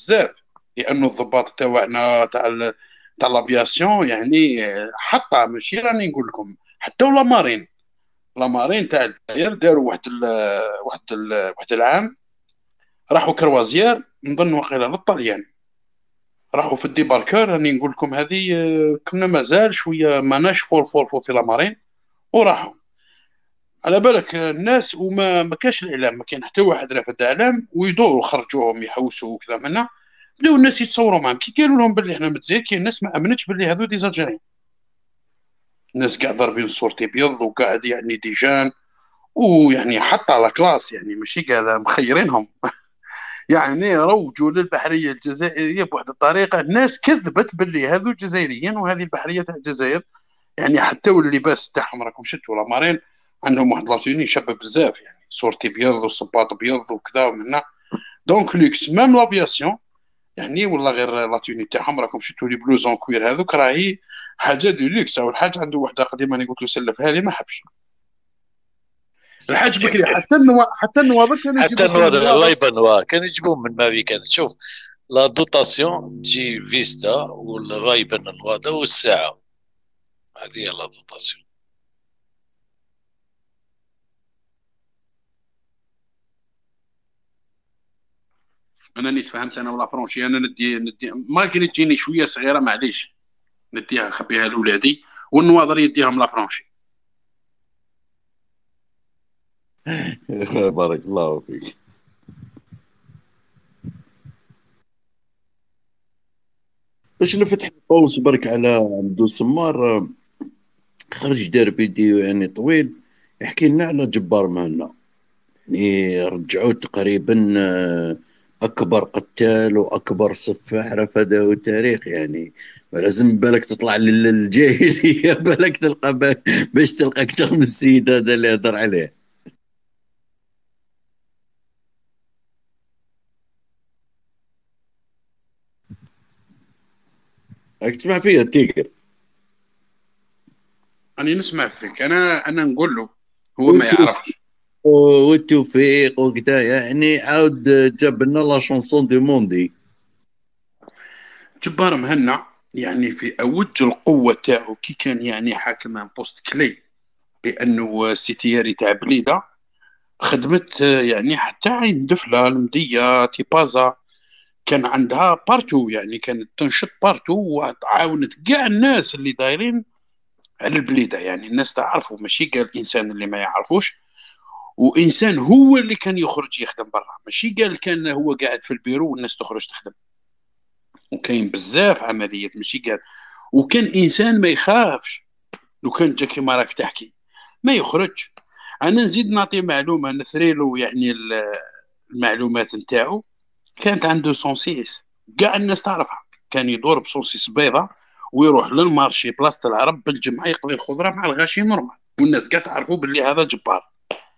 بزاف، لانه الضباط تاعنا تاع لافياسيون يعني حتى ماشي راني نقول لكم حتى ولا مارين، لا مارين تاع الجزائر داروا واحد العام، راحوا كروازير نظن واقيلا للطليان، راحوا في الديباركور. راني نقول لكم هذه كنا مازال شويه ماناش فور في لا مارين، وراحوا على بالك الناس، وما ما كاش الاعلام، ما كان حتى واحد رافد اعلام، ويدوروا خرجوهم يحوسوا وكذا منا. بداو الناس يتصوروا معهم كي قالوا لهم باللي احنا متزاكين، الناس ما امنتش باللي هذو ديزالجيريين. الناس قاع ضاربين صورتي بيض، وقاعد يعني ديجان، ويعني حتى على كلاس يعني ماشي قاعد مخيرينهم. يعني روجوا للبحريه الجزائريه بواحد الطريقه، الناس كذبت باللي هذو جزائريين وهذه البحريه تاع الجزائر. يعني حتى واللباس تاعهم راكم شفتوا لامارين عندهم واحد لاتوني شابه بزاف، يعني صورتي بيض وصباط بيض وكذا ومنا. دونك لوكس ميم لافياسيون يعني، والله غير لاتوني تاعهم راكم شفتوا لي بلوزون كوير هذوك، راهي حاجه دو لوكس. اول حاجه عنده وحده قديمه انا قلت له سلفها لي ما حبش. الحاج بكري حتى النوابه كانوا حتى يجيبوا فيه نوار الله النوابه. يبان كانوا يجيبوهم من ماري. كان شوف لا دوتاسيون تجي فيستا والغايبه النوار والساعه، هذه هي لا دوتاسيون. انا نيت فهمت انا ولا فرونشي، انا ندي مالكي تجيني شويه صغيره معليش، نديها نخبيها لولادي، والنواظر يديهم لا فرونشي. بارك الله فيك. باش نفتح قوس برك على عبدو سمار، خرج دار فيديو يعني طويل يحكي لنا على جبار مهنا. يعني رجعوه تقريبا أكبر قتال وأكبر سفاح رفضه التاريخ يعني. لازم بالك تطلع للجاهلية بالك تلقى باش تلقى أكثر من السيد هذا اللي هضر عليه. راك تسمع فيها التيجر. انا نسمع فيك، انا نقول له هو ما يعرفش. والتوفيق وكذا يعني عاود جاب لنا لا شونسون دي موندي. جبار مهنا يعني في اوج القوه تاعو كي كان يعني حاكم عن بوست كلي، لانه سيتياري تاع بليده خدمت يعني حتى عين دفله المديه تيبازا، كان عندها بارتو، يعني كانت تنشط بارتو وعاونت كاع الناس اللي دايرين على البليده. يعني الناس تعرفوا، ماشي قال الانسان اللي ما يعرفوش. وانسان هو اللي كان يخرج يخدم برا، ماشي قال كان هو قاعد في البيرو والناس تخرج تخدم. وكاين بزاف عمليات ماشي قال. وكان انسان ما يخافش، لو كان جا كيما راك تحكي ما يخرج. انا نزيد نعطي معلومه نثري له يعني المعلومات نتاعو. كانت عنده سونسيس كاع الناس تعرفها، كان يدور بسونسيس بيضاء ويروح للمارشي بلاصه العرب بالجمعه يقضي الخضره مع الغاشي نورمال، والناس كاع تعرفوا باللي هذا جبار.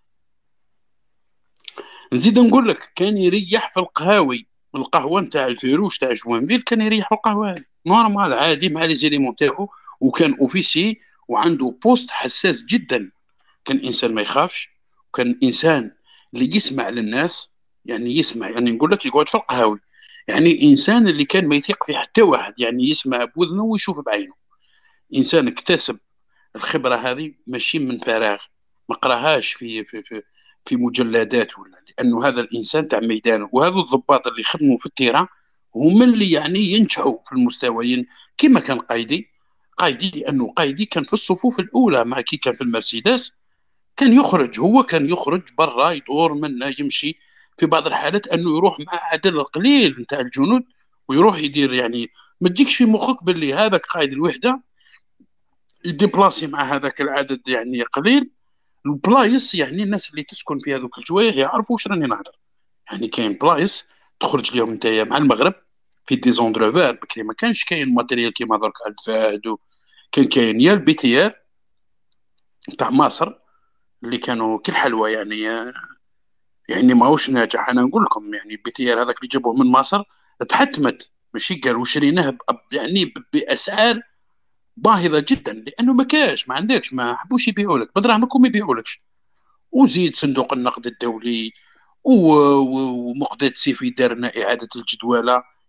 نزيد نقول لك كان يريح في القهاوي، القهوه نتاع الفيروش تاع جوانفيل كان يريح في القهوه هذه نورمال عادي مع لي زيليمون تاعو. وكان اوفيسي وعنده بوست حساس جدا. كان انسان ما يخافش، وكان انسان اللي يسمع للناس، يعني يسمع، يعني نقول لك يقعد في القهاوي، يعني انسان اللي كان ما يثق في حتى واحد، يعني يسمع بوذنه ويشوف بعينه. انسان اكتسب الخبره هذه ماشي من فراغ، ما قراهاش في مجلدات ولا، لانه هذا الانسان تاع ميدانه. وهذا الضباط اللي خدموا في التيران هم اللي يعني ينجحوا في المستويين. كما كان قايدي لانه قايدي كان في الصفوف الاولى مع كي كان في المرسيدس، كان يخرج، هو كان يخرج برا يدور منا يمشي في بعض الحالات انه يروح مع عدد قليل نتاع الجنود ويروح يدير يعني. ما تجيكش في مخك باللي هذاك قائد الوحده يديبلاسي مع هذاك العدد يعني قليل البلايص. يعني الناس اللي تسكن في هذوك الجوايع يعرفوا واش راني نهضر. يعني كاين بلايص تخرج لهم نتايا مع المغرب في دي زوندرو فير بكري ما كانش كاين ماتيريال كيما درك على الفهد كان كاين يا البي تي ار تاع مصر اللي كانوا كل حلوه يعني. يعني ماهوش ناجح، انا نقول لكم يعني البي تي ار هذاك اللي جابوه من مصر تحتمت، ماشي قالوا شريناه يعني باسعار باهظه جدا، لانه ما كاش، ما عندكش، ما حبوش يبيعوا لك بدراهمك وما يبيعوا لكش. وزيد صندوق النقد الدولي ومقداد سيفي دارنا اعاده الجدوله.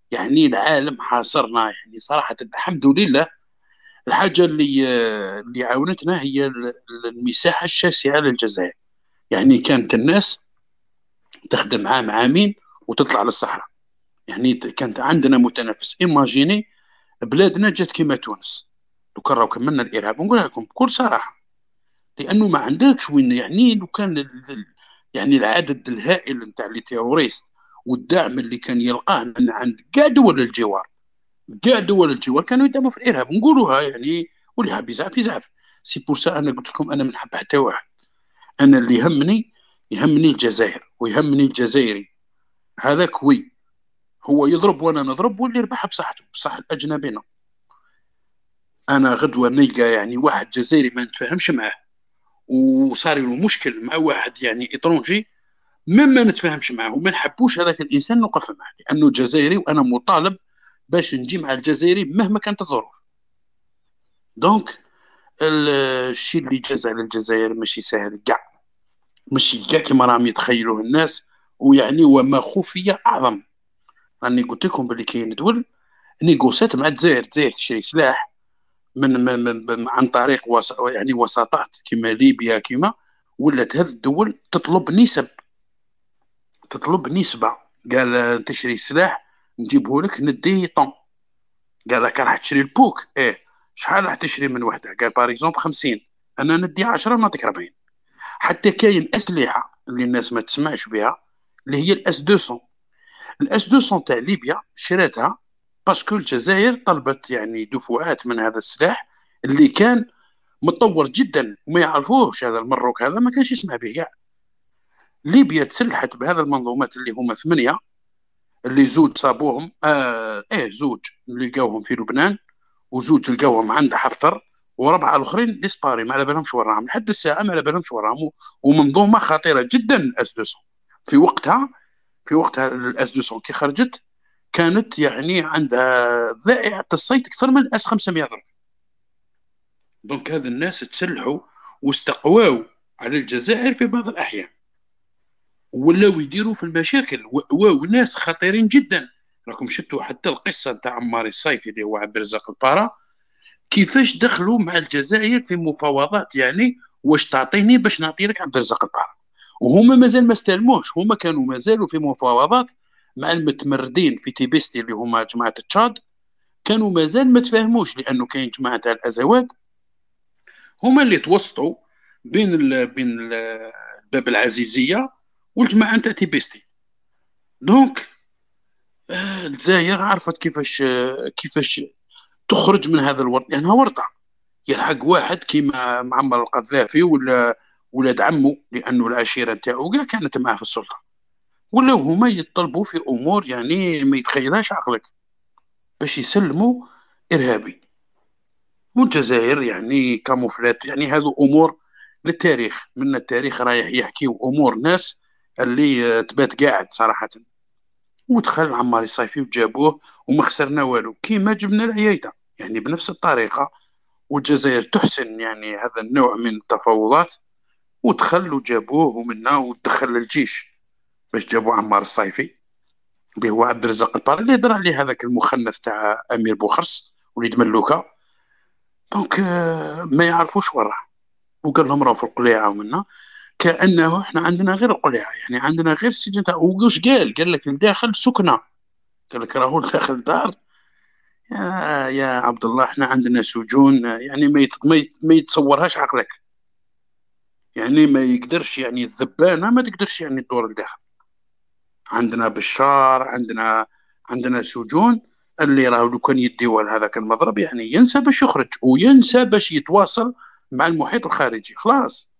يعني العالم حاصرنا. يعني صراحة الحمد لله. الحاجة اللي عاونتنا هي المساحة الشاسعة للجزائر. يعني كانت الناس تخدم عام عامين وتطلع للصحراء. يعني كانت عندنا متنافس. ايماجيني بلادنا جات كيما تونس لو كان راهو كملنا الارهاب، نقولها لكم بكل صراحه، لانه ما عندكش وين. يعني لو كان يعني العدد الهائل نتاع لي تيروريست والدعم اللي كان يلقاه من عند كاع دول الجوار، كاع دول الجوار كانوا يدعموا في الارهاب، نقولوها يعني ولها بزاف بزاف. سي بور سا انا قلت لكم انا ما نحب حتى واحد. انا اللي يهمني الجزائر ويهمني الجزائري. هذاك وي هو يضرب وانا نضرب، واللي يربح بصحته بصح الاجنبي. انا غدوه نلقى يعني واحد جزائري ما نتفاهمش معاه وصار له مشكل مع واحد يعني اطرونجي، ما نتفاهمش معاه وما نحبوش هذاك الانسان نوقف معه، لانه جزائري وانا مطالب باش نجي مع الجزائري مهما كانت الظروف. دونك الشيء اللي جاز على الجزائر ماشي سهل كاع، ماشي كاع كما راهم يتخيلوه الناس. ويعني وما خفي اعظم. راني قلت لكم باللي كاين دول نيغوسات مع الجزائر تشري سلاح عن طريق يعني وساطات كما ليبيا كما. ولات هذه الدول تطلب نسبة. قال تشري سلاح نجيبه لك نديه طن. قال لك راح تشري البوك شحال راح تشري من وحده؟ قال بار اكزومبل 50، انا ندي 10 نعطيك 40. حتى كاين اسلحه اللي الناس ما تسمعش بها، اللي هي الاس 200. الاس 200 تاع ليبيا شراتها باسكو الجزائر طلبت يعني دفعات من هذا السلاح اللي كان متطور جدا وما يعرفوش. هذا المروك هذا ما كانش يسمع به كاع. ليبيا تسلحت بهذا المنظومات اللي هما 8، اللي زوج صابوهم زوج اللي لقاوهم في لبنان، وزوج لقاوهم عند حفتر، وربعه الاخرين ديسباري ما على بالهمش وراهم لحد الساعه، ما على بالهمش وراهم. ومنظومه خطيره جدا الاس 200 في وقتها. الاس 200 كي خرجت كانت يعني عندها ذائعه الصيت اكثر من الاس 500 ضرب. دونك هذا الناس تسلحوا واستقواو على الجزائر في بعض الأحيان، ولاو يديروا في المشاكل وناس خطيرين جدا. راكم شفتوا حتى القصة نتاع عمار الصيفي اللي هو عبد الرزاق البارا، كيفاش دخلوا مع الجزائر في مفاوضات. يعني واش تعطيني باش نعطي لك عبد الرزاق البارا، وهما مازال ما استلموش. هما كانوا مازالوا في مفاوضات مع المتمردين في تيبستي اللي هما جماعة تشاد. كانوا مازال ما تفاهموش، لأنه كاين جماعة تاع الأزواج هما اللي توسطوا بين باب العزيزيه والجماعه نتاع تيبيستي. دونك الجزائر عرفت كيفاش تخرج من هذا الورط، لانها يعني ورطه. يلحق واحد كيما معمر القذافي ولا ولاد عمه، لانه العشيره نتاعو كاع كانت معه في السلطه، ولا هما يطلبوا في امور يعني ما يتخيلهاش عقلك باش يسلموا ارهابي. والجزائر يعني كاموفلات. يعني هذو امور للتاريخ، من التاريخ رايح يحكي امور ناس اللي تبات قاعد صراحه. ودخل عمار الصيفي وجابوه وما خسرنا والو، كيما جبنا العيايده يعني بنفس الطريقه. والجزائر تحسن يعني هذا النوع من التفاوضات، ودخل وجابوه ومنا ودخل الجيش باش جابوا عمار الصيفي اللي هو عبد الرزاق الباري اللي هضر عليه هذاك المخنث تاع امير بوخرس وليد ملوكه. دونك ما يعرفوش وراه. وقال لهم راهو في القليعه ومنا، كانه احنا عندنا غير القليعه، يعني عندنا غير السجن تاع. وش قال لك الداخل سكنه، قال لك راهو الداخل دار. يا عبد الله احنا عندنا سجون يعني ما يتصورهاش عقلك. يعني ما يقدرش يعني الذبانه ما تقدرش يعني تدور الداخل. عندنا بشار، عندنا سجون اللي راهو لو كان يديوه لهذاك المضرب يعني ينسى باش يخرج وينسى باش يتواصل مع المحيط الخارجي خلاص.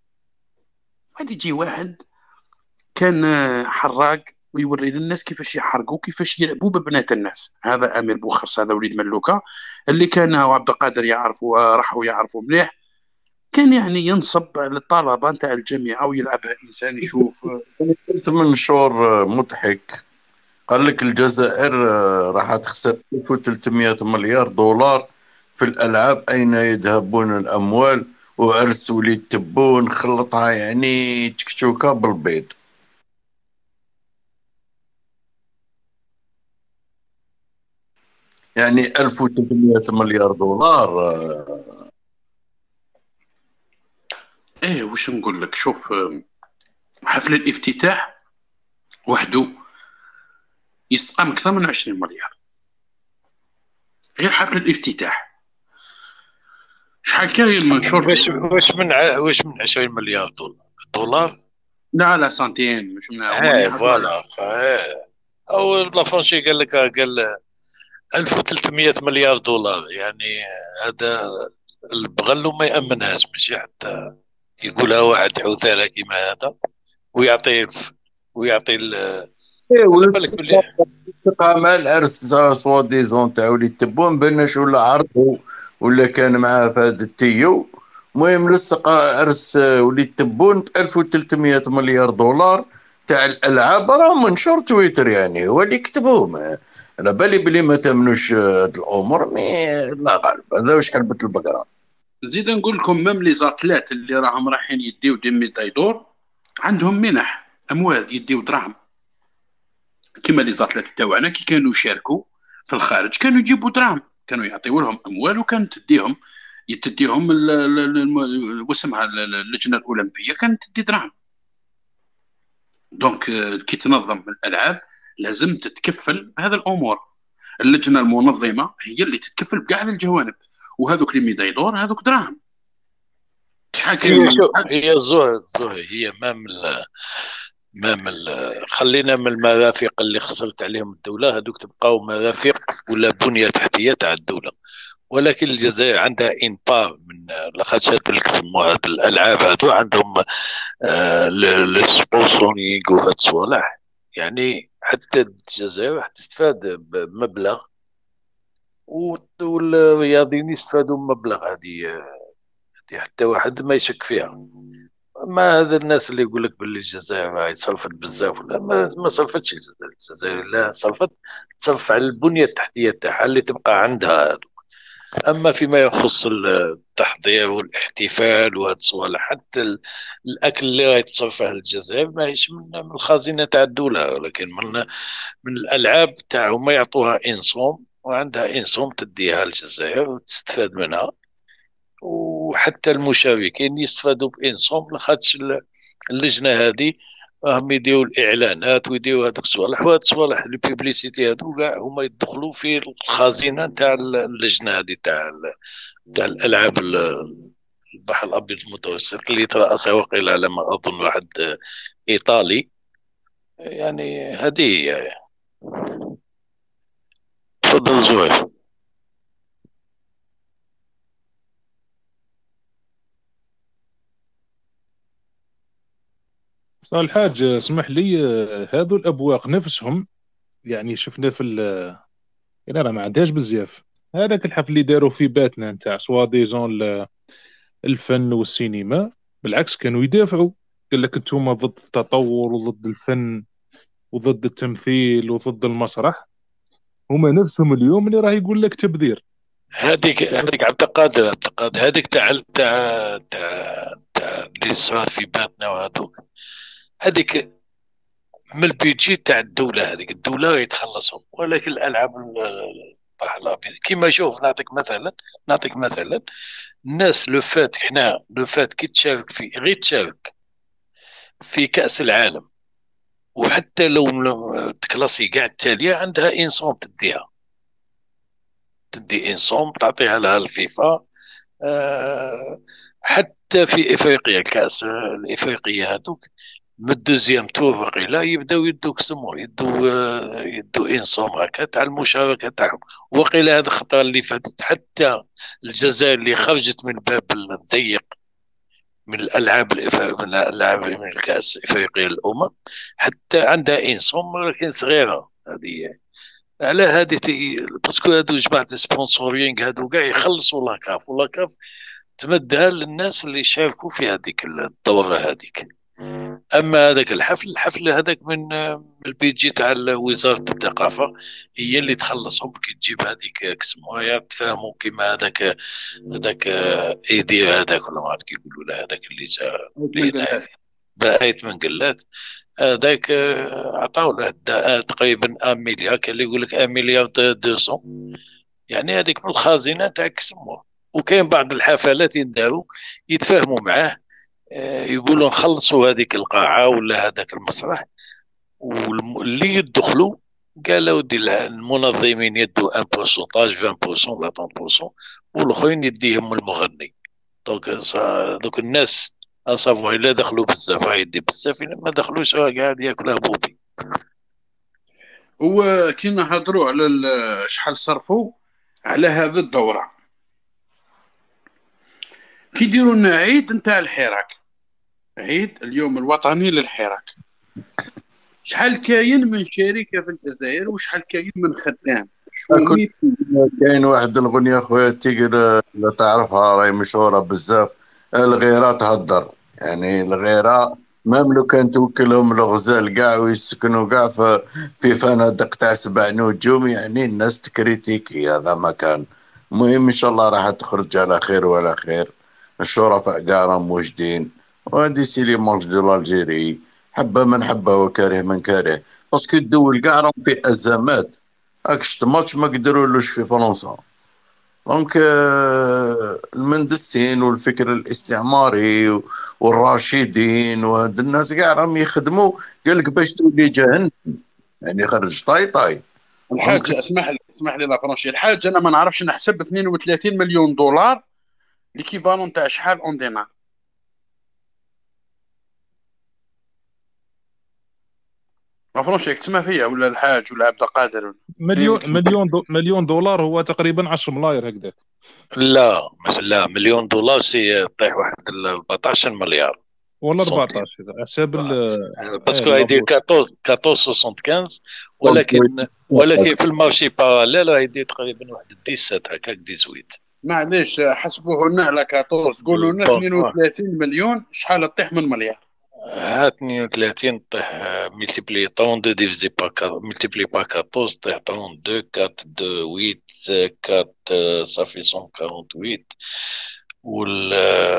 غادي يجي واحد كان حراق ويوري للناس كيفاش يحرقوا كيفاش يلعبوا ببنات الناس. هذا امير بوخرس هذا وليد ملوكه اللي كان وعبد القادر يعرفوا راحوا يعرفوا مليح. كان يعني ينصب على الطلبه نتاع الجامعه ويلعبها انسان يشوف. كنت من شهور مضحك، قال لك الجزائر راح تخسر 1300 مليار دولار في الألعاب، أين يذهبون الأموال؟ وعرس وليد تبون خلطها يعني تكتوكة بالبيض. يعني 1300 مليار دولار. ايه واش نقول لك، شوف حفل الافتتاح وحده يستقام اكثر من 20 مليار، غير حفل الافتتاح. شحال كاين من شرطي؟ واش من 20 مليار دولار. لا لا سنتين، مش من هما هاي يحطوا على. فوالا او لافونشي قال لك قال 1300 مليار دولار يعني. هذا البغل ما يأمنهاش، ماشي حتى يقولها واحد حوثالة كيما هذا ويعطي ويعطي ايه على ولا بالك بلي. الثقة مع العرس سوا ديزون تاع وليد تبون بانش ولا عرضه ولا كان معاه في هذا التيو. المهم لصق عرس وليد تبون ب 1300 مليار دولار تاع الالعاب، راه منشور تويتر يعني هو اللي كتبوه. على بالي بلي ما تامنوش هاد الامور، مي لا غالب هذا واش حلبت البقره. زيد نقول لكم ميم لي زاتلات اللي راهم رايحين يديو دي ميداي دور عندهم منح اموال، يديو دراهم. كما لي زاتلات تاعنا كي كانوا يشاركوا في الخارج كانوا يجيبوا دراهم، كانوا يعطيو لهم اموال وكانت تديهم واسمها اللجنه الاولمبيه كانت تدي دراهم. دونك كي تنظم الالعاب لازم تتكفل بهذه الامور. اللجنه المنظمه هي اللي تتكفل بكاع الجوانب، وهذوك اللي ميداي دور هذوك دراهم. شحال كاين هي من شو هي الزهد هي خلينا من المرافق اللي خسرت عليهم الدولة، هذوك تبقاو مرافق ولا بنية تحتية تاع الدولة. ولكن الجزائر عندها انبار من لاخاطش هاد يسموها هاد الالعاب هادو عندهم السبونسورينغ وهاد الصوالح. يعني حتى الجزائر راح تستفاد بمبلغ والرياضيين يستفادوا بمبلغ. هذه حتى واحد ما يشك فيها. اما هذا الناس اللي يقول لك باللي الجزائر راهي صرفت بزاف، ولا ما صرفتش الجزائر لا صرفت، تصرف على البنيه التحتيه تاعها اللي تبقى عندها. اما فيما يخص التحضير والاحتفال وهذا الصوالح، حتى الاكل اللي راهي تصرفه الجزائر ماهيش من الخزينه تاع الدوله، ولكن من الالعاب تاعهم ما يعطوها انصوم، وعندها انصوم تديها الجزائر وتستفاد منها. وحتى المشاركين يستفادوا بانصوم لاخاطش اللجنه هذه راهم يديروا الاعلانات ويديروا هذوك الصوالح، وهذوك الصوالح البيبليسيتي هذو كاع هما يدخلوا في الخزينه تاع اللجنه هذه تاع الالعاب البحر الابيض المتوسط اللي ترأسها وقيل على ما اظن واحد ايطالي. يعني هذه تفضل زهير. صار الحاج اسمح لي، هذو الابواق نفسهم يعني شفنا يعني انا ما عندهاش بزاف. هذاك الحفل اللي داروا في باتنا نتاع سوا ديزون الفن والسينما، بالعكس كانوا يدافعوا. قال لك انتم ضد التطور وضد الفن وضد التمثيل وضد المسرح. هما نفسهم اليوم اللي راه يقول لك تبذير. هذيك اعتقاد هذيك تاع اللي صار في باتنا وهذوك. هذيك من البيجي تاع الدوله، هذيك الدوله يتخلصهم. ولكن الالعاب البحر الابيض كيما شوف، نعطيك مثلا الناس لو فات احنا لو فات كي تشارك في غير تشارك في كأس العالم، وحتى لو تكلاسي كاع التالية عندها انصوم تديها، تدي انصوم تعطيها لها الفيفا. حتى في افريقيا الكاس الافريقيه هذوك من الدوزيام تور وقيلا يبداو يدوك سمو يدو انصوم هكا تاع المشاركه تاعهم. وقيلا هذا الخطره اللي فاتت حتى الجزائر اللي خرجت من الباب الضيق من الالعاب من الكاس افريقيا الامم، حتى عندها انصوم ولكن صغيره. هذه على هذه باسكو هذو جماعه السبونسورينغ هذو كاع يخلصوا لاكاف، ولاكاف تمدها للناس اللي شاركوا في هذيك الدوره هذيك. اما هذاك الحفل هذاك من البيجي تاع وزاره الثقافه، هي اللي تخلصهم كي تجيب هذيك كسموها تفهموا كيما هذاك ايدي هذاك ولا ما عرفت كي يقولوا له، هذاك اللي من جا قال بهايت من قلات. هذاك عطاو له تقريبا 1 مليار، كان اللي يقول لك 1 مليار 200. يعني هذيك من الخازنه تاعك سموه. وكاين بعض الحفلات يداروا يتفاهموا معاه، يقولوا نخلصوا هذيك القاعه ولا هذاك المسرح، واللي يدخلوا قال ودي المنظمين يدوا 1% 20% ولا 30%، والاخرين يديهم المغني. دوك الناس اصابوا الا دخلوا بزاف يدي بزاف، الا ما دخلوش قاعد ياكلها بوبي. وكي نهضروا على شحال صرفوا على هذه الدوره، كي يديروا لنا عيد نتاع الحراك، عيد اليوم الوطني للحراك، شحال كاين من شركه في الجزائر وشحال كاين من خدام كنت شومي. كاين واحد الاغنيه خويا تيقر لا تعرفها راهي مشهوره بزاف، الغيره تهدر. يعني الغيره مام لو كان توكلهم الغزال كاع ويسكنوا كاع في فنادق تاع 7 نجوم، يعني الناس تكريتيكي هذا ما كان. المهم ان شاء الله راح تخرج على خير وعلى خير. الشرفاء كاع راهم موجودين، وهذه سي لي مونج دو الجيري، حبه من حبه وكاره من كاره، باسكو الدول كاع راهم في ازمات. هاك شت ماتش ما قدرولوش في فرنسا. دونك المندسين والفكر الاستعماري والراشدين وهاد الناس كاع راهم يخدموا، قال لك باش تولي جهنم، يعني خرج طاي طاي. دونك الحاج اسمح لي لا فرونشي الحاج، انا ما نعرفش نحسب 32 مليون دولار ليكيفالون تاع شحال اون دينار. ما فرونشي تسمع فيا ولا الحاج ولا عبد القادر؟ مليون دولار هو تقريبا 10 ملاير هكذا. لا لا، مليون دولار سي طيح واحد 14 مليار ولا سنتيم. 14 اذا حساب باسكو هيدي اللابور. 14.75، ولكن في المارشي باراليل هيدي تقريبا واحد 17 هكاك 18. معليش حسبوه لنا على 14، قولوا لنا 32 مليون شحال تطيح من مليار. ها 32 طيح ملتيبلي 32 ديفيزي با 4 ملتيبلي با 14 طيح 32 4 2 8 4 صافي 148. وال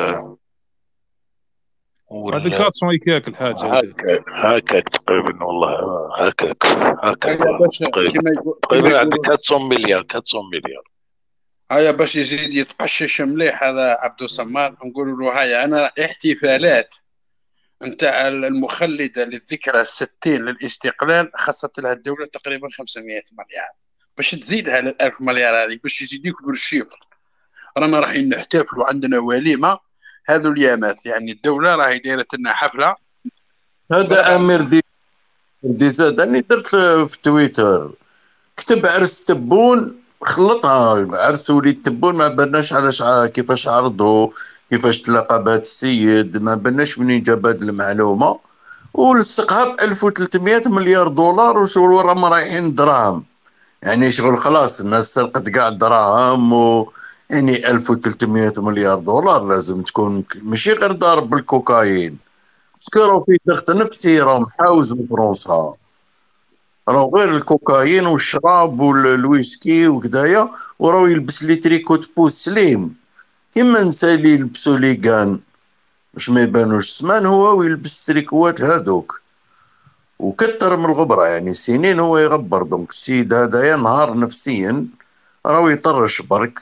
هذيك 400 يكاك الحاجه هذه. هكاك تقريبا والله، هكاك هيا باش تقريبا كما تقريبا عندك يقولوا 400 مليار 400 مليار. هيا باش يزيد يتقشش مليح هذا عبدو سمار، نقولوا له هيا انا احتفالات نتاع المخلده للذكرى 60 للاستقلال خصت لها الدوله تقريبا 500 مليار، باش تزيدها لل 1000 مليار هذه باش يزيدوك بالشيفر. رانا رايحين نحتفلوا عندنا وليمه هذو اليامات، يعني الدوله راهي دايره لنا حفله. هذا امير دي زاد، اني درت في تويتر كتب عرس تبون، خلطها عرس وليد تبون، ما بالناش علاش كيفاش عرضوا، كيفاش تلاقى بهذا السيد، ما بالناش منين جاب هذه المعلومه، ولصقها ب 1300 مليار دولار، وشغل راهم رايحين دراهم. يعني شغل خلاص الناس سرقت كاع الدراهم يعني 1300 مليار دولار لازم تكون ماشي غير ضارب بالكوكايين، باسكو راهو في ضغط نفسي، راهو محاوز من فرنسا، راهو غير الكوكايين والشراب والويسكي وكدايا، وراهو يلبس لي تريكو بوس سليم كيما النساء اللي يلبسوا لي كان باش ما يبانوش سمان، هو ويلبس تريكوات هذوك وكتر من الغبره، يعني سنين هو يغبر. دونك السيد هذا ينهار نفسيا، راهو يطرش برك.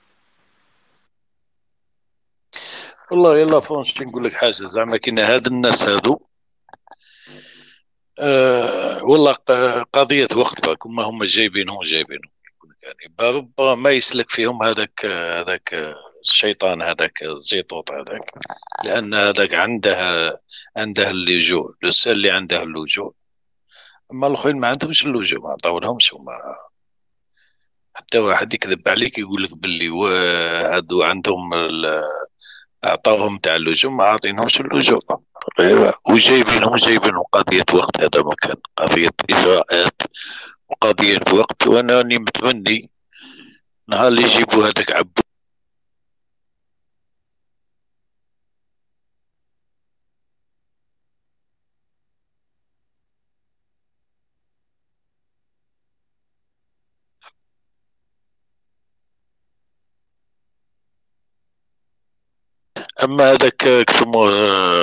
والله يلا فرونش نقول لك حاجه، زعما كاين هاد الناس هادو والله قضيه وقت فاك، هم جايبينهم يعني ربما ما يسلك فيهم هذاك الشيطان، هذاك الزيطوط هذاك، لان هذاك عنده اللجوء، لسه اللي عنده اللجوء. اما الاخرين ما عندهمش اللجوء، ما عطاولهمش، وما حتى واحد يكذب عليك يقول لك باللي هادو عندهم اعطاهم تاع اللجوء، ما عاطينهمش اللجوء. ايوا وجايبينهم قضيه وقت، هذا ما كان قضيه اجراءات وقضيه وقت. وانا راني متمني نهار اللي يجيبوا هذاك عبو. اما هذاك كسموه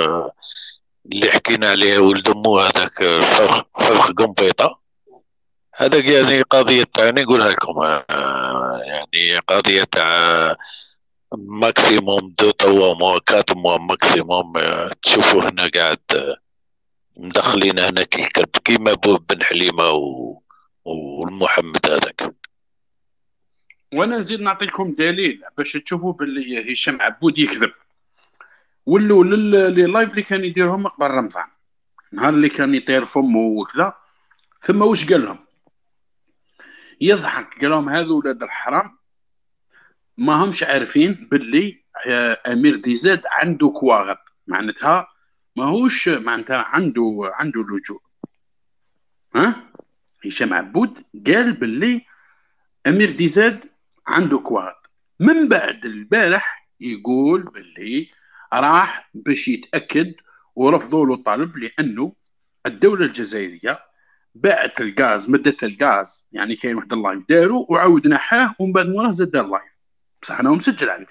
اللي حكينا عليه ولد امه، هذاك فرخ قنبيطه، هذاك يعني قضية يعني نقولها لكم يعني قضية تاع ماكسيموم 2 3 موا 4 موا ماكسيموم تشوفوا هنا قاعد مدخلين هنا كي الكلب كيما بن حليمة والمحمد هذاك. وانا نزيد نعطيكم دليل باش تشوفوا باللي هشام عبود يكذب. ولوا لي لايف اللي كان يديرهم قبل رمضان، نهار اللي كان يطير فمه وكذا، ثم واش قال لهم؟ يضحك، قال لهم هذو ولاد الحرام ما همش عارفين باللي امير ديزاد عنده كواغط، معناتها ماهوش معناتها عنده لجوء. ها هشام عبود قال باللي امير ديزاد عنده كواغط، من بعد البارح يقول باللي راح باش يتاكد ورفضوا له الطلب لانه الدوله الجزائريه باعت الغاز، مدت الغاز، يعني كاين واحد اللايف داروا وعاود نحاه ومن بعد موراه زاد دار لايف، بصح انا مسجل عندي.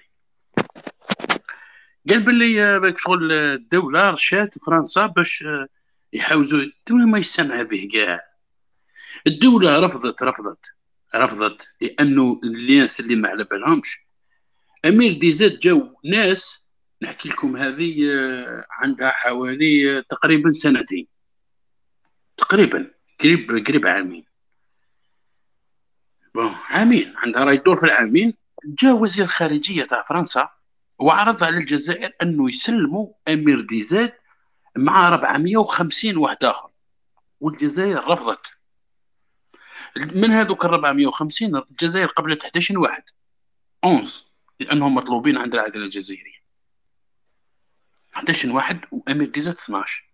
قال باللي شغل الدوله رشات فرنسا باش يحاوزوا، الدوله ما يسمع به كاع، الدوله رفضت لانه الناس اللي ما على بالهمش امير ديزاد جاو ناس، نحكي لكم هذه عندها حوالي تقريبا سنتين، تقريبا قريب عامين، عامين عندها راي دور في العامين. جاء وزير الخارجيه تاع فرنسا وعرض على الجزائر انه يسلموا امير ديزاد مع 450 واحد اخر، والجزائر رفضت. من هذوك ال 450 الجزائر قبلت 11 واحد 11 لانهم مطلوبين عند العداله الجزائريه، 11 واحد وامير ديزاد 12.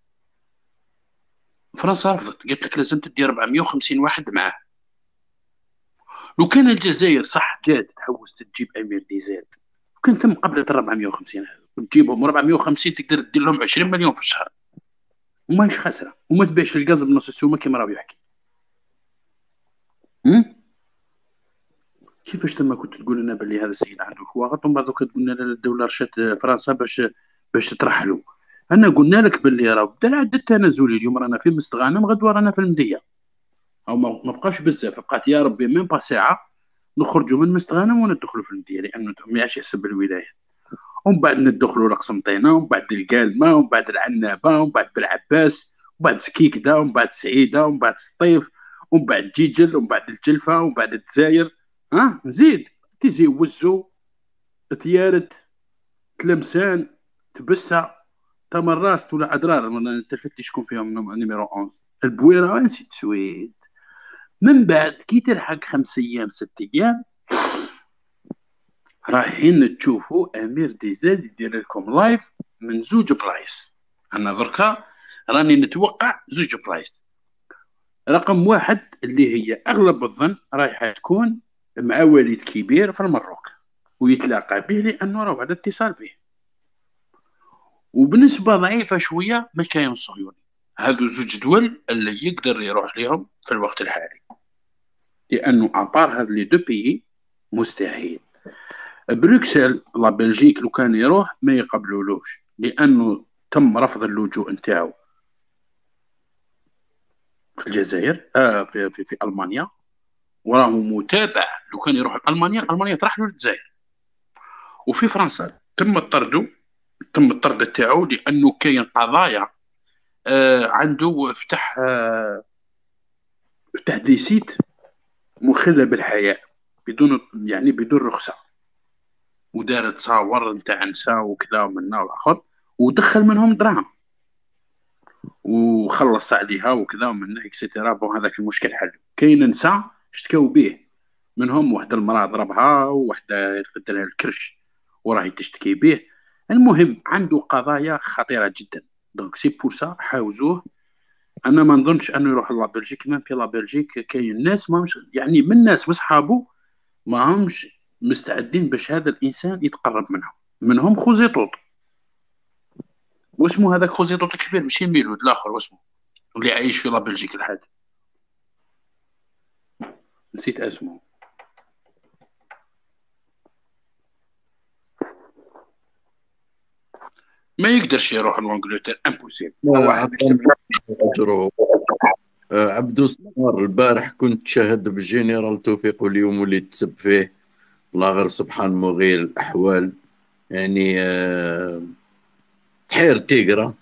فرنسا رفضت، قالت لك لازم تدي 450 واحد معاه. لو كان الجزائر صح جات تحوس تجيب امير ديزاد، كان ثم قبلت 450 هذا، تجيبهم 450 تقدر تدير لهم 20 مليون في الشهر وماش خاسره، وما تبيعش الغاز بنص السومه كما راه يحكي. كيفاش تما كنت تقول لنا باللي هذا السيد عنده كواغط ومن بعد تقول لنا الدوله رشات فرنسا باش ترحلوا؟ انا قلنا لك باللي راه بدا العد التنازلي، اليوم رانا في مستغانم غدوه رانا في المديه، او ما بقاش بزاف، بقات يا ربي ميم با ساعه نخرجوا من مستغانم وندخلوا في المديه، لانه ما يعرفش يحسب الولايات، ومن بعد ندخلوا لقسنطينه ومن بعد القالمه ومن بعد العنابه ومن بعد بالعباس ومن بعد سكيكدا ومن بعد سعيده ومن بعد سطيف ومن بعد جيجل ومن بعد الجلفه ومن بعد الجزائر. نزيد تيزي وزو تيارت تلمسان تبسه تمراست ولا ادرار، ما تفتش شكون فيهم نيميرو 11 البويره ونسيت سويد. من بعد كي تلحق 5 ايام 6 ايام رايحين تشوفوا امير ديزاد يدير لكم لايف من زوج بلايص. انا دركا راني نتوقع زوج بلايص. رقم واحد اللي هي اغلب الظن رايحه تكون مع وليد كبير في المروك ويتلاقى به لانه راه على اتصال به، وبنسبه ضعيفه شويه من الكيان الصهيوني. هذو زوج دول اللي يقدر يروح لهم في الوقت الحالي، لانه ابار هذ لي دو بيي مستحيل. بروكسل لا بلجيك لو كان يروح ما يقبلولوش لانه تم رفض اللجوء نتاعو في الجزائر، في المانيا، وراه متابع. لو كان يروح المانيا تروح له للجزائر. وفي فرنسا تم الطرد تاعو لانه كاين قضايا عنده فتح دي سيت مخله بالحياه بدون رخصه، ودار تصاور نتاع نساء وكذا ومن نوع اخر ودخل منهم دراهم وخلص عليها وكذا ومن اكسترا. بون هذاك المشكل حل. كاين نساء اشتكوا به، منهم واحده المراه ضربها وواحده خد لها الكرش وراهي تشتكي به. المهم عنده قضايا خطيره جدا، دونك سي بور سا حاوزوه. انا ما نظنش انه يروح لا بلجيك، ما في لا بلجيك كاين ناس ما مش يعني من الناس واصحابه ما همش مستعدين باش هذا الانسان يتقرب منهم خوزيطوط. واسمه هذاك خوزيطوط الكبير ماشي ميلود الاخر، واسمه اللي عايش في لا بلجيك الحاد، نسيت اسمه. ما يقدرش يروح لانجلترا، امبوسيبل. واحد أجره. عبدو سمار، البارح كنت شاهد بالجنرال توفيق واليوم وليت تسب فيه. الله غير سبحان مغير الأحوال. يعني تحير تيقرا.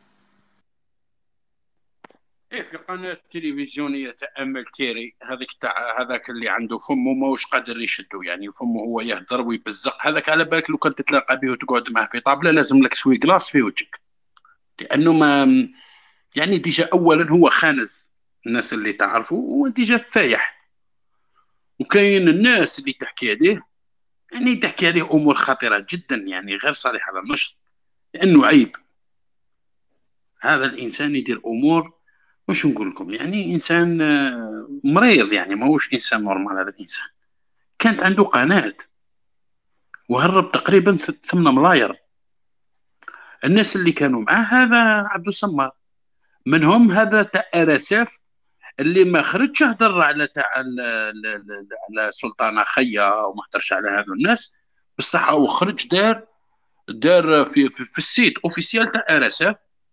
ايه في قناة تلفزيونية تأمل تيري، هذيك تاع هذاك اللي عنده فمه ماهوش قادر يشدو، يعني فمه هو يهدر ويبزق، هذاك على بالك لو كنت تتلاقى به وتقعد معه في طابلة لازم لك سوي كلاص في وجهك، لأنه ما يعني ديجا أولا هو خانز الناس اللي تعرفه، هو ديجا فايح. وكاين الناس اللي تحكي عليه، يعني تحكي عليه أمور خطيرة جدا، يعني غير صالحة للنشر، لأنه عيب هذا الإنسان يدير أمور، وش نقول لكم، يعني إنسان مريض، يعني ماهوش إنسان نورمال. هذا الإنسان كانت عنده قناة وهرب تقريبا 8 ملاير. الناس اللي كانوا معاه هذا عبد الصمار، منهم هذا تاع RSF اللي ما خرجش هدر على تاع على سلطانة خيا وما هدرش على هذو الناس، بصح هو خرج دار في السيت اوفيسيال تاع RSF،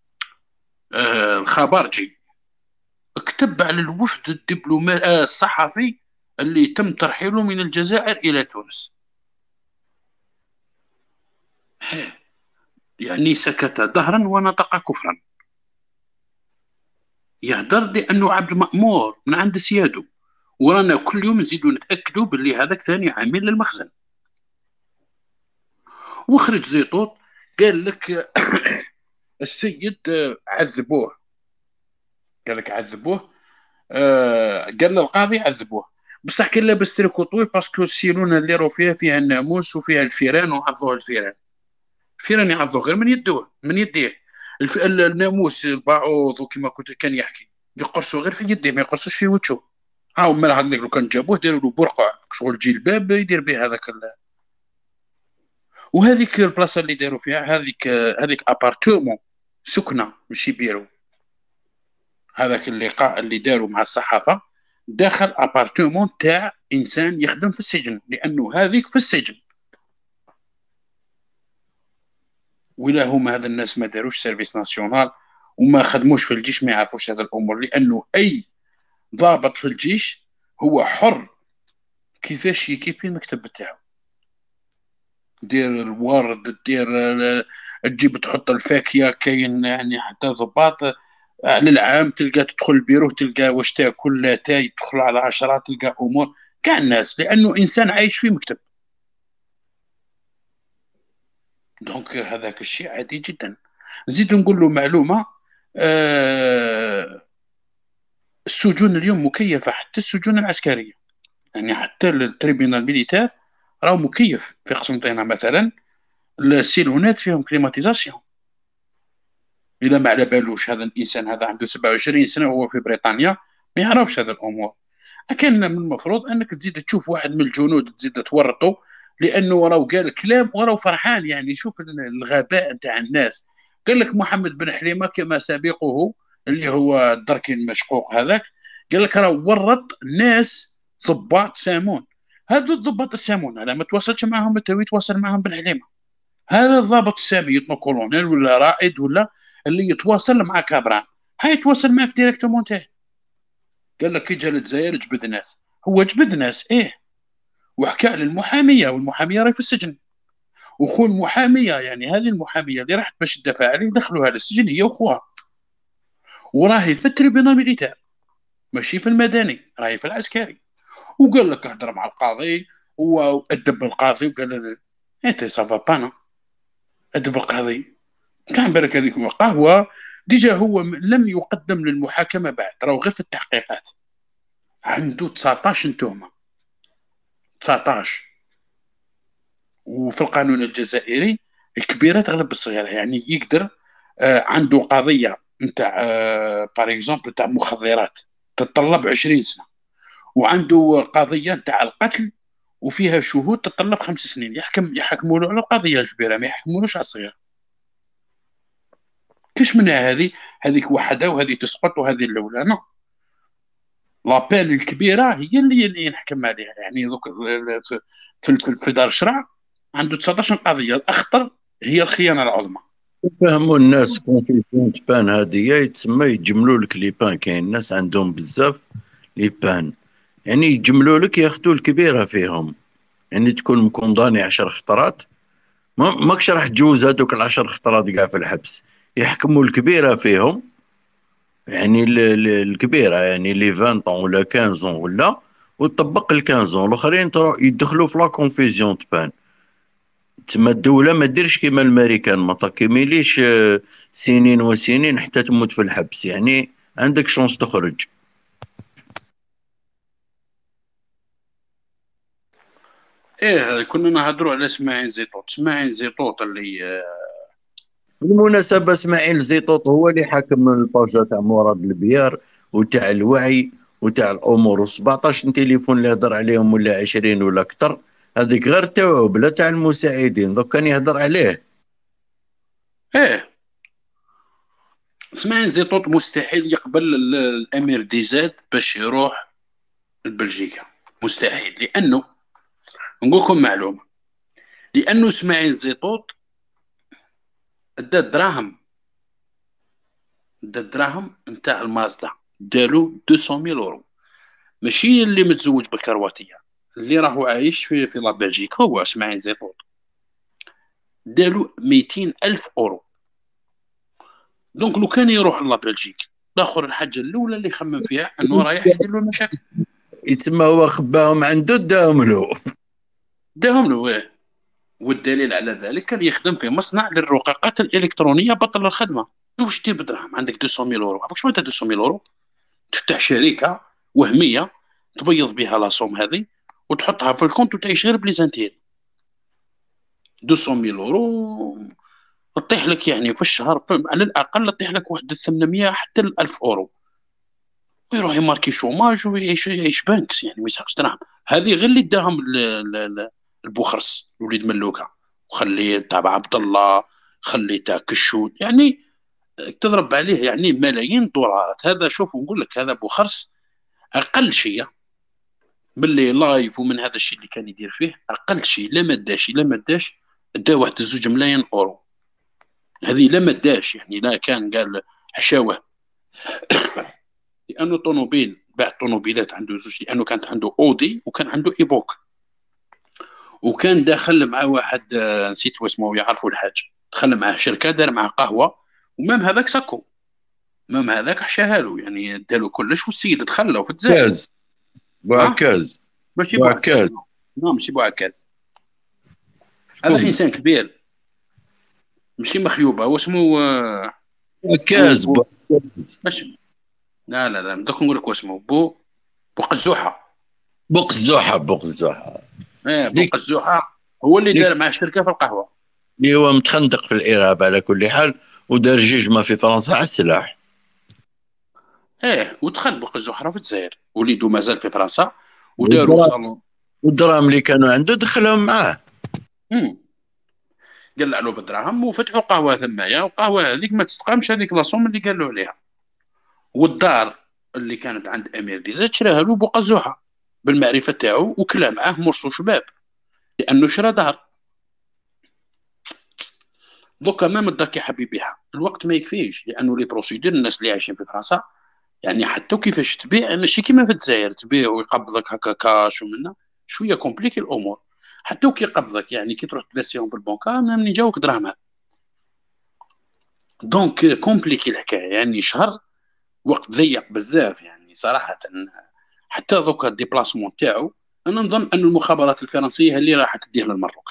الخبرجي، كتب على الوفد الدبلوماسي الصحفي اللي تم ترحيله من الجزائر إلى تونس. يعني سكت دهرا ونطق كفرا، يهدر لأنه عبد المأمور من عند سياده، ورانا كل يوم نزيدوا نتأكدوا باللي هذاك ثاني عامل للمخزن. وخرج زيطوط قال لك السيد عذبوه، قال لك عذبوه، قال له القاضي عذبوه، بصح كان لابس تريكو طويل باسكو السيلونه اللي راهو فيها الناموس وفيها الفيران، وعضوه الفيران. الفيران يعضوه غير من يديه. الناموس البعوض وكما كنت كان يحكي يقرصوا غير في يديه، ما يقرصوش في وجهه. ها مال هكذاك لو كان جابوه داروا له برقع شغل جلباب يدير به هذاك وهذيك البلاصه اللي داروا فيها هذيك ابارتومون سكنه ماشي بيرو. هذاك اللقاء اللي داروا مع الصحافه داخل ابارتومون تاع انسان يخدم في السجن، لانه هذيك في السجن. ولا هما هذا الناس ما داروش سيرفيس ناسيونال وما خدموش في الجيش، ما يعرفوش هذا الامور، لانه اي ضابط في الجيش هو حر كيفاش يكيبي المكتب بتاعه، دير الورد، دير تجيب تحط الفاكهه. كاين يعني حتى ضباط على العام تلقى تدخل البيرو تلقى واش تاكل لا تاي، تدخل على 10 تلقى امور كاع الناس، لانه انسان عايش في مكتب. دونك هذاك الشيء عادي جدا. نزيد نقول له معلومه، السجون اليوم مكيفه، حتى السجون العسكريه، يعني حتى التريبيونال ميليتير راه مكيف. في قسنطينه مثلا السيلونات فيهم كليماتيزاسيون. الا ما على بالوش هذا الانسان، هذا عنده 27 سنه وهو في بريطانيا ما يعرفش هذه الامور. كان من المفروض انك تزيد تشوف واحد من الجنود تزيد تورطه، لانه راه قال كلام وراه فرحان. يعني شوف الغباء نتاع الناس. قال لك محمد بن حليمه كما سابقه اللي هو الدركي المشقوق هذاك، قال لك راه ورط ناس ضباط سامون. هذو الضباط السامون على ما تواصلش معهم انت يتواصل معهم بن حليمه. هذا الضابط السامي يطلق كولونيل ولا رائد ولا اللي يتواصل مع كابران، هاي يتواصل معك ديريكتومون تاعي. قال لك كي جا للجزائر جبد ناس، هو جبد ناس ايه، وحكى للمحاميه، والمحاميه راهي في السجن. وخو المحاميه يعني هذه المحاميه اللي راحت باش تدافع عليه دخلوها للسجن هي وخوها، وراهي في التريبيونال ميليتير ماشي في المدني، راهي في العسكري. وقال لك اهضر مع القاضي وادب القاضي، وقال له انت سافا بانا ادب القاضي كان بالك هذيك قهوه. ديجا هو لم يقدم للمحاكمه بعد، راهو غير في التحقيقات. عنده 19 تهمه، 19. وفي القانون الجزائري الكبيره تغلب الصغيره، يعني يقدر عنده قضيه نتاع بار اكزومبل تاع مخدرات تتطلب 20 سنه، وعنده قضيه نتاع القتل وفيها شهود تتطلب 5 سنين. يحكموا له على القضيه الكبيره، ما يحكمولوش على الصغيره. كاش منها هذيك وحده وهذه تسقط وهذه الاولى. نو لابين الكبيره هي اللي ينحكم عليها. يعني دوك في دار الشرع عنده 19 قضيه، الاخطر هي الخيانه العظمى. فهموا الناس كونفيسيون بان هذه يتسمى يجملوا لك لي بان. كاين ناس عندهم بزاف لي بان، يعني يجملوا لك ياخذوا الكبيره فيهم. يعني تكون مكونداني 10 خطرات، ماكش راح تجوز هذوك العشر خطرات كاع في الحبس، يحكموا الكبيره فيهم. يعني الكبيره يعني لي 20 طون ولا 15 ولا، وتطبق ال 15 الاخرين يدخلوا في لا كونفيزيون تبان. تما الدوله ما ديرش كيما الامريكان، ما تاكيميليش سنين وسنين حتى تموت في الحبس، يعني عندك شونس تخرج. ايه كنا نهضروا على اسماعيل زيطوط. اسماعيل زيطوط اللي بالمناسبة اسماعيل زيطوط هو اللي حاكم الباجا تاع مراد البيار وتاع الوعي وتاع الامور، و17 تليفون اللي هضر عليهم ولا 20 ولا اكثر، هذيك غير تاعو بلا تاع المساعدين، دوك كان يهضر عليه. ايه اسماعيل زيطوط مستحيل يقبل الامير ديزاد باش يروح لبلجيكا، مستحيل. لانه نقول لكم معلومه، لانه اسماعيل زيطوط ادى الدراهم، ادى الدراهم نتاع المازدا، دالو 200,000 اورو. ماشي اللي متزوج بالكرواتيه، اللي راهو عايش في لا بلجيك هو اسماعيل زيطوط، دالو 200,000 اورو. دونك لو كان يروح لا بلجيك، الاخر الحاجه الاولى اللي يخمم فيها انه رايح يدير له المشاكل. يتسمى هو خباهم عنده داهم له. داهم له إيه. والدليل على ذلك كان يخدم في مصنع للرقاقات الالكترونيه بطل الخدمه. واش دير بدراهم؟ عندك 200,000 اورو، عرفت شنو 200,000 اورو؟ تفتح شركه وهميه تبيض بها لاصوم هذه وتحطها في الكونت وتعيش غير بليزانتيل. 200,000 اورو تطيح لك يعني في الشهر على الاقل تطيح لك واحد 800 حتى 1000 اورو، ويروح يماركي شوماج ويعيش بانكس، يعني ما يسحقش دراهم. هذه غير اللي اداهم البوخرس الوليد ملوكه، وخليه تاع عبد الله، خليه تاع كشود، يعني تضرب عليه يعني ملايين الدولارات. هذا شوف نقول لك، هذا بوخرس اقل شيء من اللي لايف ومن هذا الشيء اللي كان يدير فيه، اقل شيء لا ما داش دا واحد 2 ملايين اورو. هذه لا ما داش، يعني لا كان قال حشاوه. لانه طوموبيل باع طوموبيلات عنده زوج، لانه كانت عنده اودي وكان عنده ايبوك، وكان داخل مع واحد نسيت اسمه، يعرفوا الحاج، دخل معاه شركه دار معاه قهوه، ومام هذاك سكو، مام هذاك حشاها له، يعني دالو كلش، والسيد دخله في الجزائر. كاز ها بوعكاز. ماشي بوعكاز، بوعكاز لا ماشي بوعكاز، هذا شكون؟ انسان كبير، ماشي مخيوبه، هو اسمه بوعكاز بوعكاز. ماشي، لا دوك نقول لك اسمه بو قزوحه. بوقزوحة بوقزوحة. ايه بو ديك قزوحه هو اللي ديك دار مع الشركه في القهوه. اللي هو متخندق في الإرهاب على كل حال، ودار جيجما في فرنسا على السلاح. ايه ودخل بو قزوحه في الجزائر، وليدو مازال في فرنسا، وداروا والدراهم صالون. والدراهم اللي كانوا عنده دخلهم معاه. مم. قلع له بالدراهم وفتحوا قهوه ثمايا، والقهوه هذيك ما تستقامش، هذيك لاصوم اللي قال له عليها. والدار اللي كانت عند امير ديزاد شراها له بوقزوحه بالمعرفه تاعو، وكلا معاه مرسو شباب، لانه شرا دار. دوكا مام الدار كي حاب يبيعها الوقت ما يكفيش، لانه لي بروسيدور الناس اللي عايشين في فرنسا، يعني حتى كيفاش تبيع ماشي كيما في الجزائر تبيع ويقبضك هكا كاش ومنا، شويه كومبليكي الامور. حتى كي يقبضك يعني كي تروح تفيرسيهم في البنكه من يجاوك دراهم. دونك كومبليكي الحكايه، يعني شهر وقت ضيق بزاف يعني صراحه. حتى دوكا الديبلاسمون تاعو، انا نظن ان المخابرات الفرنسيه هي اللي راح تديه للمروك.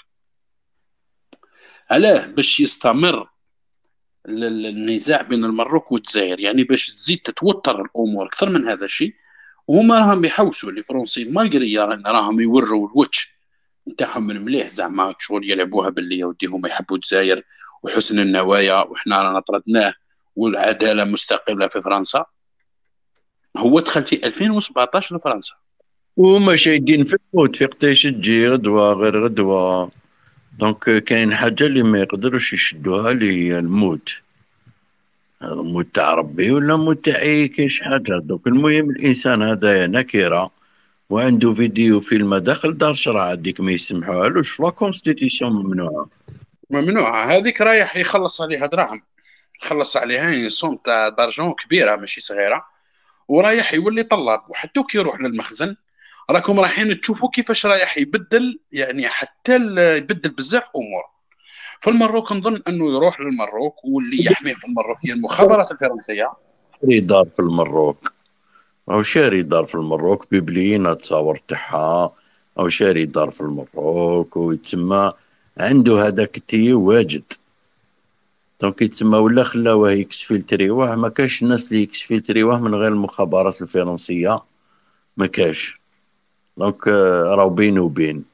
علاه؟ باش يستمر النزاع بين المروك والجزائر، يعني باش تزيد تتوتر الامور اكثر من هذا الشيء. وهما راهم يحوسوا لي فرونسي مالغري راهم يوروا الوجه نتاعهم من مليح، زعما شغل يلعبوها باللي يا ودي هما يحبوا الجزائر وحسن النوايا، وحنا رانا طردناه والعداله مستقله في فرنسا. هو دخل في 2017 لفرنسا. وهما شايدين في الموت، في قتاش تجي غدوة غير غدوة. دونك كاين حاجة اللي ما يقدروش يشدوها، اللي هي الموت. هذا موت تاع ربي ولا موت تاع أي كاش حاجة. دوك المهم الإنسان هذايا نكرة، وعنده فيديو فيلم داخل دار شرع، هذيك ما يسمحوهالوش في لا كونستيتيسيون، ممنوعة. ممنوع. هذيك رايح يخلص عليها دراهم، يخلص عليها يعني سوم تاع دارجون كبيره ماشي صغيره، ورايح يولي طلاب. وحتى كي يروح للمخزن راكم رايحين تشوفوا كيفاش رايح يبدل، يعني حتى يبدل بزاف امور في المروك. نظن انه يروح للمروك، واللي يحميه في المروك هي المخابرات الفرنسيه. شاري دار في المروك، أو شاري دار في المروك ببلينا التصاور تاعها، أو شاري دار في المروك ويتسمى عنده هذاك التي واجد. دونك يتسمى ولا خلاوه يكسفلتريوه، ما كاش الناس اللي يكسفلتريوه من غير المخابرات الفرنسية، ما كاش. دونك راهو بين وبين.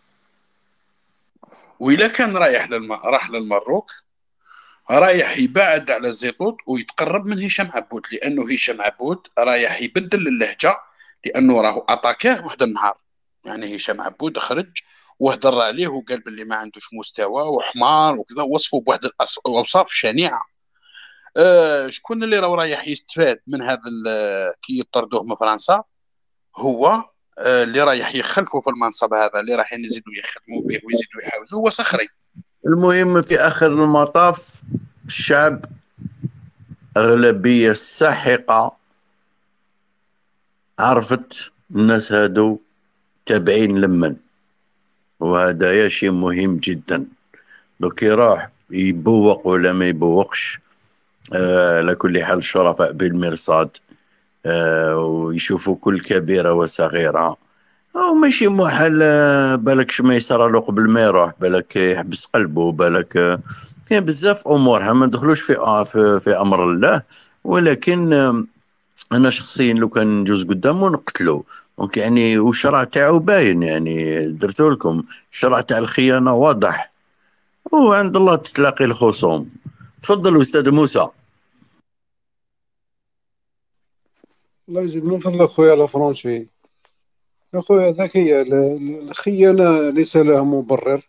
واذا كان راح للمروك، رايح يبعد على الزيتوت ويتقرب من هشام عبود، لانه هشام عبود رايح يبدل اللهجه، لانه راه اتاكاه واحد النهار. يعني هشام عبود خرج وهدر عليه وقال باللي ما عندوش مستوى وحمار وكذا، وصفه بواحد الاوصاف شنيعه. شكون اللي راه رايح يستفاد من هذا كي يطردوه من فرنسا؟ هو اللي رايح يخلفه في المنصب هذا، اللي راح يزيدوا يخدموا به ويزيدوا يحاوزوا، هو صخري. المهم في آخر المطاف الشعب أغلبية ساحقة عرفت الناس هادو تابعين لمن، وهذا شيء مهم جدا. دوك يروح يبوق ولا ما يبوقش، على كل حال الشرفاء بالمرصاد، ويشوفوا كل كبيرة وصغيرة، أو ماشي محال. بالك ما يصرى له قبل ما يروح، بالك يحبس قلبه، بالك كاين بزاف أمور ما ندخلوش في أمر الله. ولكن أنا شخصيا لو كان نجوز قدامه نقتلو. دونك يعني والشرع تاعو باين، يعني درتو لكم الشرع تاع الخيانة واضح، وعند الله تتلاقي الخصوم. تفضل أستاذ موسى. الله يجزيك من فضلك خويا لافرونشي. يا خويا ذكية، الخيانة ليس لها مبرر،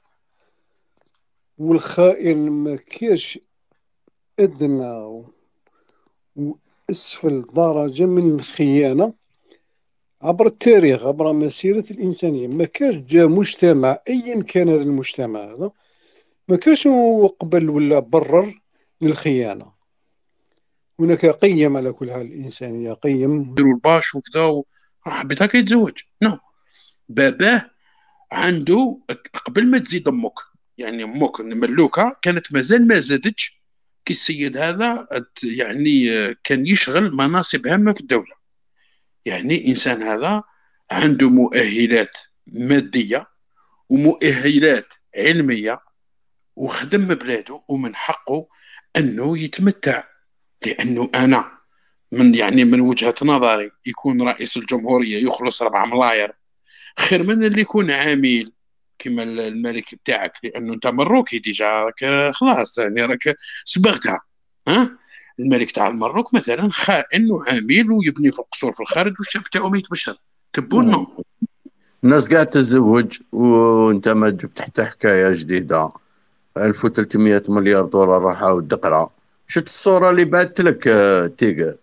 والخائن ما كاش أدنى وأسفل درجة من الخيانة عبر التاريخ، عبر مسيرة الإنسانية. ما كاش جا مجتمع أيا كان هذا المجتمع هذا ما كاش قبل ولا برر للخيانة. هناك قيم على كل حال، الإنسانية قيم. يديروا الباش وكذا، حبيت هكا يتزوج. نو، باباه عنده قبل ما تزيد امك، يعني امك ملوكه كانت مازال ما زادتش كي السيد هذا، يعني كان يشغل مناصب هامه في الدوله. يعني انسان هذا عنده مؤهلات ماديه ومؤهلات علميه، وخدم بلاده، ومن حقه انه يتمتع. لانه انا من وجهة نظري يكون رئيس الجمهورية يخلص 4 ملاير خير من اللي يكون عميل كما الملك تاعك، لانه انت مروكي ديجا، راك خلاص يعني راك سبغتها. ها، الملك تاع المروك مثلا خائن وعميل ويبني في القصور في الخارج، والشعب تاعو ما يتبشر تبونا. الناس قاعد تتزوج وانت ما جبت حتى حكاية جديدة. 1300 مليار دولار راحوا الدقرة. شفت الصورة اللي بعثت لك تيجر؟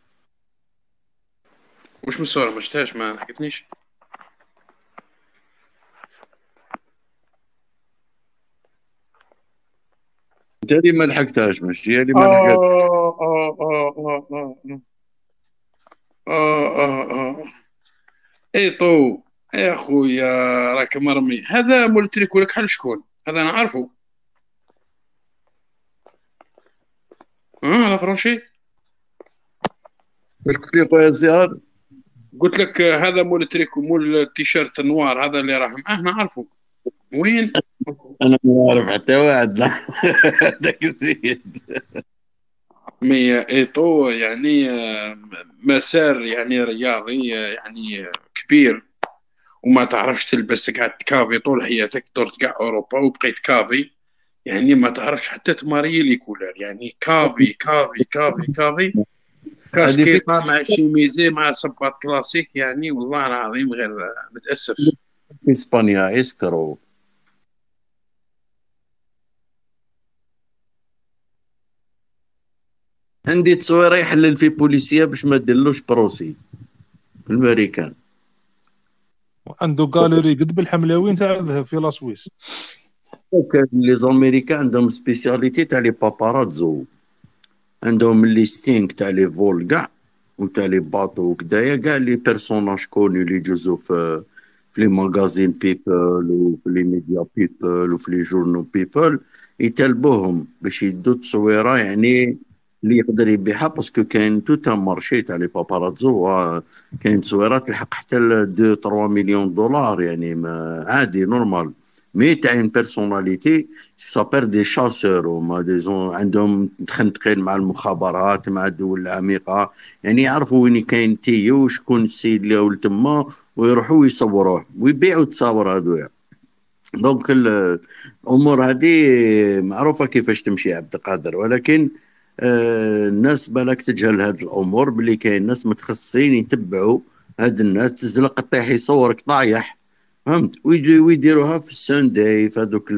وش من الصورة؟ ما شفتهاش، ما حكيتنيش. انت اللي ما لحقتهاش، مش هي اللي ما لحقت. آه آه آه آه آه آه آه آه. اي طو يا خويا، راك مرمي. هذا مولتريكو لك حل شكون؟ هذا انا عارفه. انا فرنشي. واش قلت لي خويا زياد؟ قلت لك هذا مولتريكو، مول التيشيرت النوار هذا اللي راه معاه، انا عارفه. وين؟ انا ما نعرف حتى واحد. لا هذاك السيد. مي ايطو يعني مسار يعني رياضي يعني كبير، وما تعرفش تلبس، قاعد كافي طول حياتك، درت كاع اوروبا وبقيت كافي. يعني ما تعرفش حتى تماري لي كولر، يعني كافي كافي كافي كافي، هذه في كاسكيطه مع شيميزي مع صباط كلاسيك. يعني والله العظيم غير متاسف. اسبانيا يسكروا. عندي تصويره يحلل في بوليسيه باش ما ديرلوش بروسي في الامريكان. عنده غاليري قد بالحملاوين تاع الذهب في لاسويس. دونك لي زاميريكان عندهم سبيسياليتي تاع لي باباراتزو، عندهم الليستينغ تاع لي فول كاع وتاع لي باطو وكدايا كاع لي بيرسوناج كوني اللي يجوزو في لي ماغازين بيبل وفي لي ميديا بيبل وفي لي جورنو بيبل، يتلبوهم باش يدو تصويره يعني اللي يقدر يبيعها، باسكو كاين توت ان مارشي تاع لي باباراتزو. كاين تصويرات تلحق حتى ل 2 3 مليون دولار، يعني عادي نورمال. مي تاع اون بيرسوناليتي سابير دي شاسور، هما دي زون عندهم متخنتقين مع المخابرات مع الدول العميقة، يعني يعرفوا وين كاين تيو وشكون السيد اللي ولد تما، ويروحوا يصوروه ويبيعوا التصاور هذويا. دونك الامور هذه معروفه كيفاش تمشي يا عبد القادر، ولكن الناس بالك تجهل هذه الامور، باللي كاين ناس متخصصين يتبعوا هاد الناس، تزلق طيح يصورك طايح، فهمت، ويديروها في السانداي في هذوك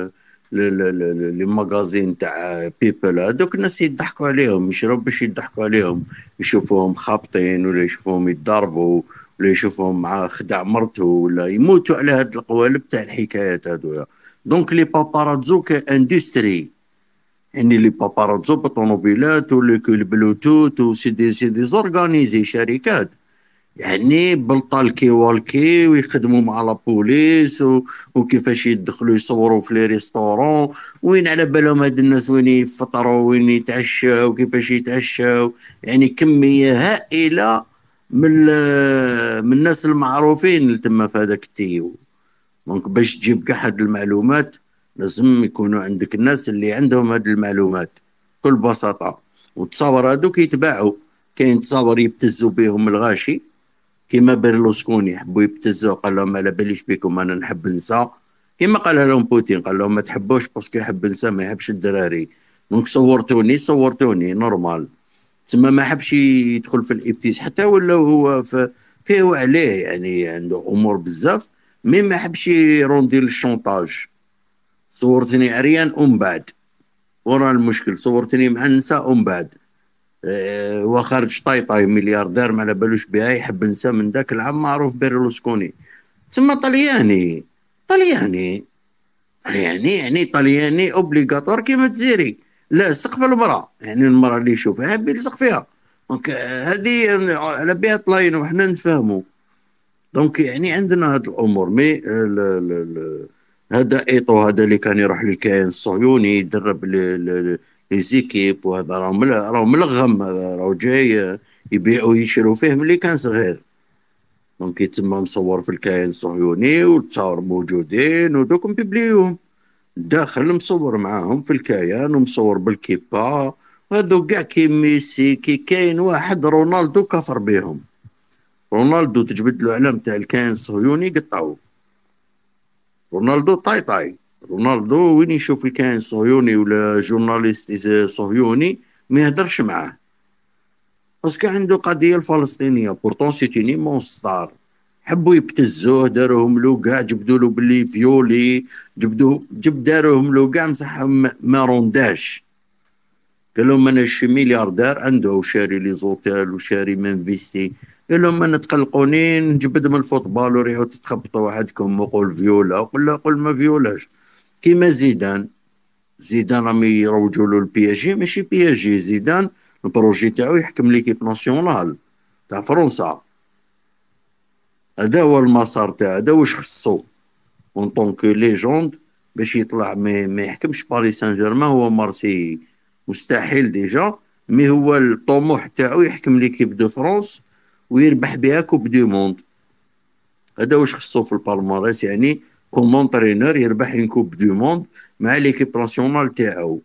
لي ماغازين تاع بيبل، هذوك الناس يضحكوا عليهم، يشرو باش يضحكوا عليهم، يشوفوهم خابطين ولا يشوفوهم يتضربوا ولا يشوفهم مع خدع مرته، ولا يموتوا على هاد القوالب تاع الحكايات هذويا. دونك لي باباراتزو كاندستري، يعني لي باباراتزو بالطوموبيلات والبلوتوث سي دي زورغانيزي شركات، يعني بالطالكي والكي ويخدموا مع لا بوليس وكيفاش يدخلوا يصوروا في لي ريستورون، وين على بالهم هاد الناس وين يفطروا وين يتعشوا وكيفاش يتعشوا، يعني كمية هائلة من الناس المعروفين اللي تما في هذاك التيو. دونك باش تجيب كاع هاد المعلومات لازم يكونوا عندك الناس اللي عندهم هاد المعلومات بكل بساطة. وتصاور هادوك يتباعوا، كاين تصاور يبتزوا بهم الغاشي كيما بيرلوسكوني، يحبوا يبتزوا، قال لهم على باليش بكم انا نحب نسى، كيما قال لهم بوتين، قال لهم ما تحبوش باسكو يحب نسى ما يحبش الدراري، دونك صورتوني نورمال. تما ما حبش يدخل في الابتيز حتى ولا هو فيه وعليه، يعني عنده امور بزاف، مي ما حبش يروندي للشونطاج. صورتني عريان ومن بعد ورا المشكل، صورتني مع النساء ومن بعد وخارج طايطاي ملياردير ما على بالوش بها، يحب نساء من ذاك العام معروف بيرلوسكوني. تسمى طلياني يعني طلياني اوبليغاتوار كيما تزيري، لا سقف المراه، يعني المراه اللي يشوفها يحب يلصق فيها. دونك هذه على بها طلاين وحنا نفهموا. دونك يعني عندنا هاد الامور، مي هذا ايطو، هذا اللي كان يروح للكيان الصهيوني يدرب لي زيكيب، وهذا راهو ملغم، هذا راهو جاي يبيعوا يشروا فيه ملي كان صغير. دونك يتم مصور في الكيان الصهيوني والتصاور موجودين ودوك مبيبليوهم داخل، مصور معاهم في الكيان ومصور بالكيبا، هذو كاع كي ميسي، كي كاين واحد رونالدو كفر بهم. رونالدو تجبد له علم تاع الكيان الصهيوني قطعوه، رونالدو طاي رونالدو وين يشوف الكيان الصهيوني ولا جورناليست صهيوني ما يهدرش معاه، باسكو عنده قضيه الفلسطينيه، بورتون سيتي مونستار. حبوا يبتزوه، داروهم له كاع، جبدوا له باللي فيولي، داروهم له كاع، مسح ما رونداش. قال لهم انا شي ملياردير عنده وشاري لي زوتيل وشاري منفيستي، قال لهم انا تقلقوني نجبد من الفوتبال وريحوا تتخبطوا وحدكم وقول فيولا، وقول قول ما فيولاش. كيما زيدان راهم يروجوا له البي اس جي، ماشي بي اس جي، زيدان البروجي تاعو يحكم ليكيب ناسيونال تاع فرنسا، هذا هو المسار تاعو، هذا واش خصو اون طونكو ليجوند باش يطلع ما يحكمش باريس سان جيرمان، هو مارسي مستحيل ديجا، مي هو الطموح تاعو يحكم ليكيب دو فرنسا ويربح بها كوب دو موند، هذا واش خصو في البالماريس، يعني كوم اونترينور يربح ان كوب دو موند مع ليكيب ناسيونال تاعو.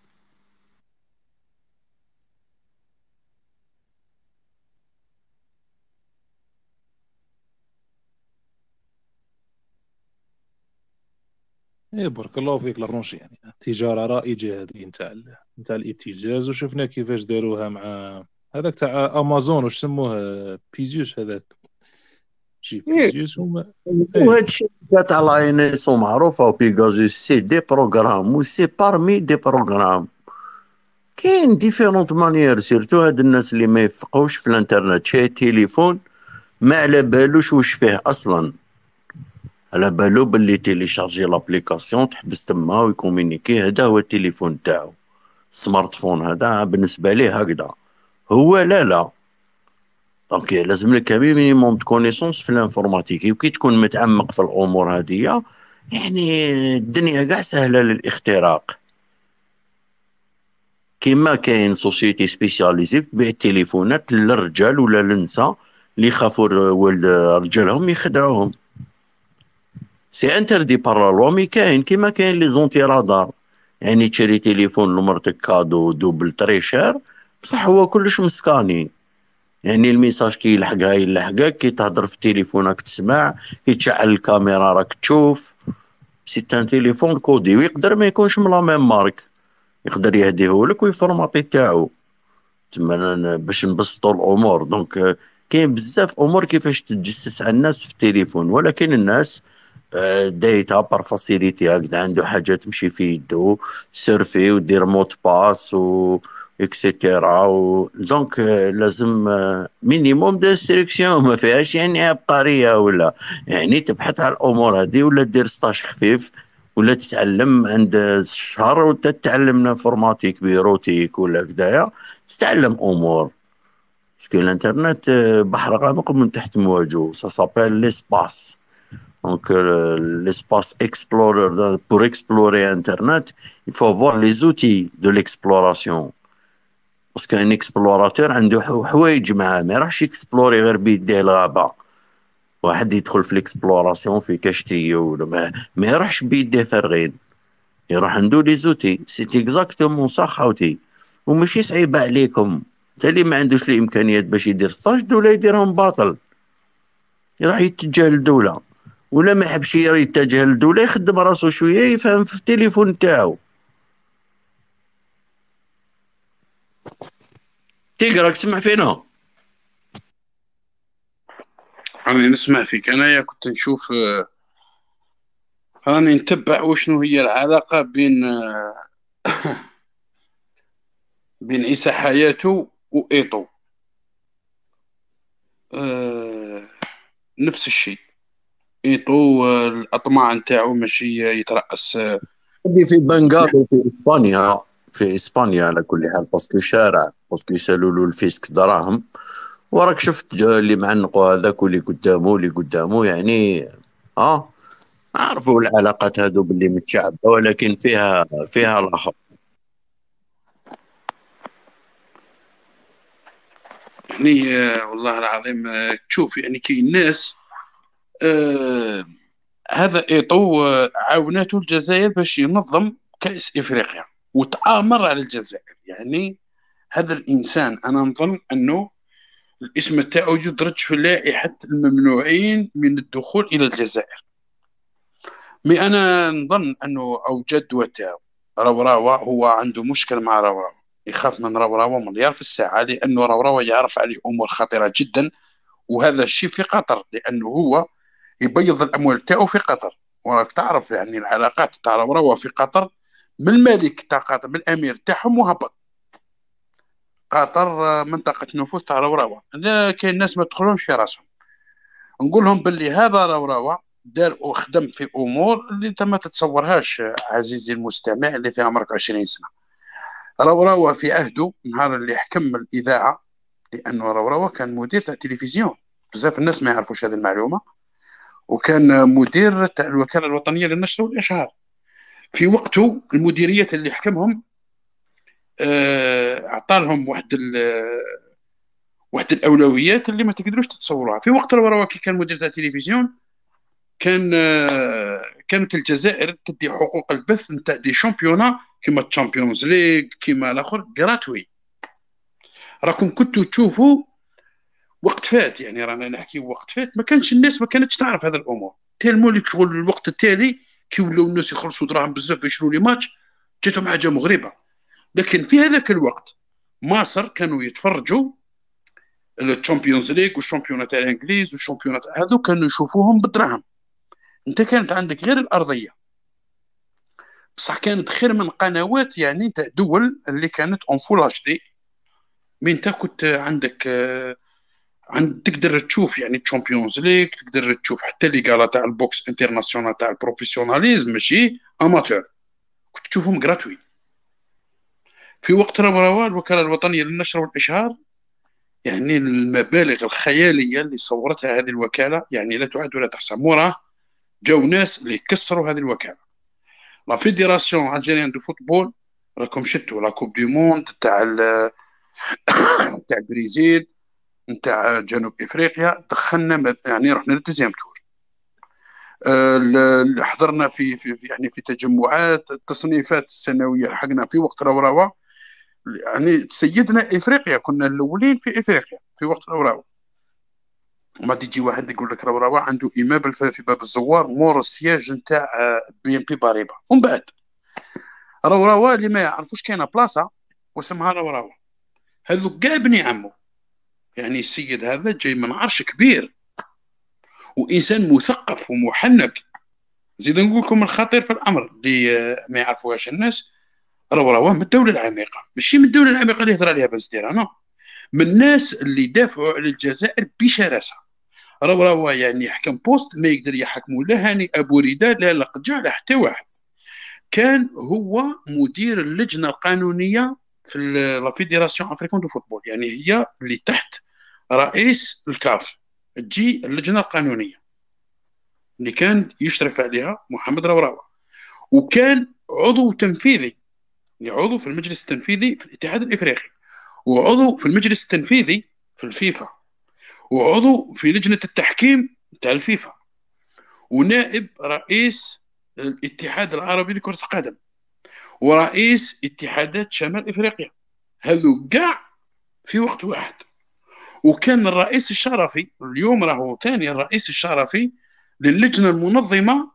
ايه بارك الله فيك لافرونشي، يعني تجاره رائجه هذه نتاع الابتزاز، وشفنا كيفاش داروها مع هذاك تاع امازون، واش سموه بيزيوس، هذاك شي إيه، بيزيوس هما. وهاد ايه الشركات تاع لا ان اس معروفه، وبيغازوس سي دي بروغرام وسي بارمي دي بروغرام. كاين ديفيرونت مانيير، سيرتو هاد الناس اللي ما يفقهوش في الانترنت، شاي تليفون ما على بالوش واش فيه اصلا، على بالو باللي تيليشارجي لابليكاسيون تحبس تما ويكومينيكي، هذا هو التليفون تاعو. السمارت فون هذا بالنسبه ليه هكذا. هو لا. دونك لازم لك مينيموم كونيسونس في الانفورماتيك، وكي تكون متعمق في الامور هذه يعني الدنيا كاع سهله للاختراق. كيما كاين سوسيتي سبيسياليزي تبيع التليفونات للرجال ولا للنساء اللي يخافوا ولد رجالهم يخدعوهم. سي انتردي بار لا لوا، مي كاين كيما كاين لي زونتي رادار، يعني تشري تليفون لمرتك كادو دوبل تري شير، بصح هو كلش مسكاني. يعني الميساج كي يلحقك، كي تهضر في التليفون راك تسمع، كي تشعل الكاميرا راك تشوف. سي ان تليفون كودي، ويقدر ما يكونش من لا ميم مارك، يقدر يهديهولك ويفورماطي تاعو. تما باش نبسطوا الامور. دونك كاين بزاف امور كيفاش تتجسس على الناس في التليفون، ولكن الناس دايتا بار فاسيليتي، هكذا عنده حاجه تمشي في يدو، سيرفي ودير موت باس و اكسيتيرا دونك لازم مينيموم دو انستركسيون، ما فيهاش يعني عبقريه، ولا يعني تبحث على الامور هذه، ولا دير ستاج خفيف، ولا تتعلم عند شهر وتتعلم انفورماتيك بيروتيك ولا كدايا، تتعلم امور. باسكو الانترنت بحر غامق من تحت مواجهه، سا سابيل ليسباس. Donc, l'espace explorer, pour explorer Internet, il faut avoir les outils de l'exploration. Parce qu'un explorateur عنده حوايج معاه، ما يروحش يكسبلوري غير بيديه الغابة. واحد يدخل في الاكسبلوراسيون في كشتي ولا ما يروحش بيديه فارغين، يروح عنده لي زوتي. سيت اكزاكتومون صح خاوتي، وماشي صعيبة عليكم. تا اللي ما عندوش الامكانيات باش يدير ستاج، الدولة يديرهم باطل، يروح يتجه للدولة. ولا ما يحبش يتجه للدولة، يخدم راسو شوية، يفهم في التليفون تاعو. تيقراك تسمع فينا؟ راني نسمع فيك. انايا كنت نشوف، راني نتبع وشنو هي العلاقة بين عيسى حياته وإيطو. نفس الشيء. إيطو الأطماع نتاعو ماشي يترأس. في بنغال في اسبانيا، في اسبانيا على كل حال، باسكو شارع، باسكو يسالوا له الفيسك دراهم. وراك شفت اللي معنقوا هذاك واللي قدامه يعني. عرفوا العلاقات هذو باللي متشعبه، ولكن فيها الاخر. يعني والله العظيم، تشوف يعني كي الناس، هذا إيطو عاونته الجزائر باش ينظم كأس إفريقيا وتآمر على الجزائر. يعني هذا الإنسان أنا نظن أنه الاسم تاعو يدرج في لائحة الممنوعين من الدخول إلى الجزائر. مي أنا نظن أنه أو جدوى تاعو روراوة، هو عنده مشكل مع روراوة، يخاف من روراوة مليار في الساعة، لأنه روراوة يعرف عليه أمور خطيرة جدا. وهذا الشيء في قطر، لأنه هو يبيض الأموال تاعو في قطر. وراك تعرف يعني العلاقات تاع روراوة في قطر، من الملك تاع قطر، من الأمير تاعهم وهبط. قطر منطقة نفوذ تاع روراوة، لا كاين ناس ما تدخلهمش في راسهم. نقول لهم باللي هذا روراوة دار وخدم في امور اللي انت ما تتصورهاش عزيزي المستمع، اللي في عمرك 20 سنه. روراوة في عهده نهار اللي حكم الاذاعه، لانه روراوة كان مدير تاع التلفزيون، بزاف الناس ما يعرفوش هذه المعلومه. وكان مدير تاع الوكاله الوطنيه للنشر والاشهار. في وقته المديريات اللي حكمهم اعطى لهم واحد الاولويات اللي ما تقدروش تتصوروها. في وقت روراوة كي كان مدير تاع التلفزيون، كانت الجزائر تدي حقوق البث نتاع دي شامبيونا كيما الشامبيونز ليغ كيما الاخر جراتوي. راكم كنتوا تشوفوا وقت فات، يعني رانا نحكي وقت فات، ما كانش الناس ما كانتش تعرف هذا الامور. تالمو اللي شغل الوقت التالي كي ولاو الناس يخلصوا دراهم بزاف باش يشروا لي ماتش، جاتهم حاجه مغربه. لكن في هذاك الوقت مصر كانوا يتفرجوا الشامبيونز ليغ والشامبيونات الانجليز والشامبيونات هذو، كانوا يشوفوهم بالدراهم. انت كانت عندك غير الارضيه، بصح كانت خير من قنوات يعني تاع دول اللي كانت اون فول اتش دي. من انت كنت تقدر تشوف يعني تشامبيونز ليغ، تقدر تشوف حتى لي غالا تاع البوكس انترناسيونال تاع البروفيسيوناليزم ماشي اماتور، كنت تشوفهم غراتوي. في وقت روا الوكاله الوطنيه للنشر والاشهار، يعني المبالغ الخياليه اللي صورتها هذه الوكاله يعني لا تعد ولا تحسب. موراه جاو ناس اللي كسروا هذه الوكاله. لا فيدراسيون الجيريان دو فوتبول، راكم شفتوا لا كوب دي موند تاع تاع البرازيل نتاع جنوب افريقيا، دخلنا يعني رحنا للدوزيام تور. حضرنا يعني في تجمعات التصنيفات السنويه، لحقنا في وقت روا يعني سيدنا افريقيا، كنا الاولين في افريقيا في وقت روا. وما تجي واحد يقول لك روا عنده ايمابل في باب الزوار مور السياج نتاع بي ام بي باريبا. ومن بعد روا اللي ما يعرفوش كاينه بلاصه واسمها روا، هذو كاع بني عمو. يعني السيد هذا جاي من عرش كبير وانسان مثقف ومحنك. زيد نقول لكم الخطير في الامر اللي ما يعرفوهاش الناس، روا من الدوله العميقه، ماشي من الدوله العميقه اللي يهضر عليها بنستير، انا من الناس اللي دافعوا على الجزائر بشراسه. روا يعني يحكم بوست ما يقدر يحكموا لا هاني ابو رداء لا لقجع لا حتى واحد. كان هو مدير اللجنه القانونيه في لا فيدراسيون افريكان دو فوتبول، يعني هي اللي تحت رئيس الكاف تجي اللجنه القانونيه اللي كان يشرف عليها محمد روا. وكان عضو تنفيذي، يعني عضو في المجلس التنفيذي في الاتحاد الافريقي، وعضو في المجلس التنفيذي في الفيفا، وعضو في لجنه التحكيم تاع الفيفا، ونائب رئيس الاتحاد العربي لكره القدم، ورئيس اتحادات شمال افريقيا. هذو كاع في وقت واحد. وكان الرئيس الشرفي، اليوم راهو ثاني الرئيس الشرفي للجنه المنظمه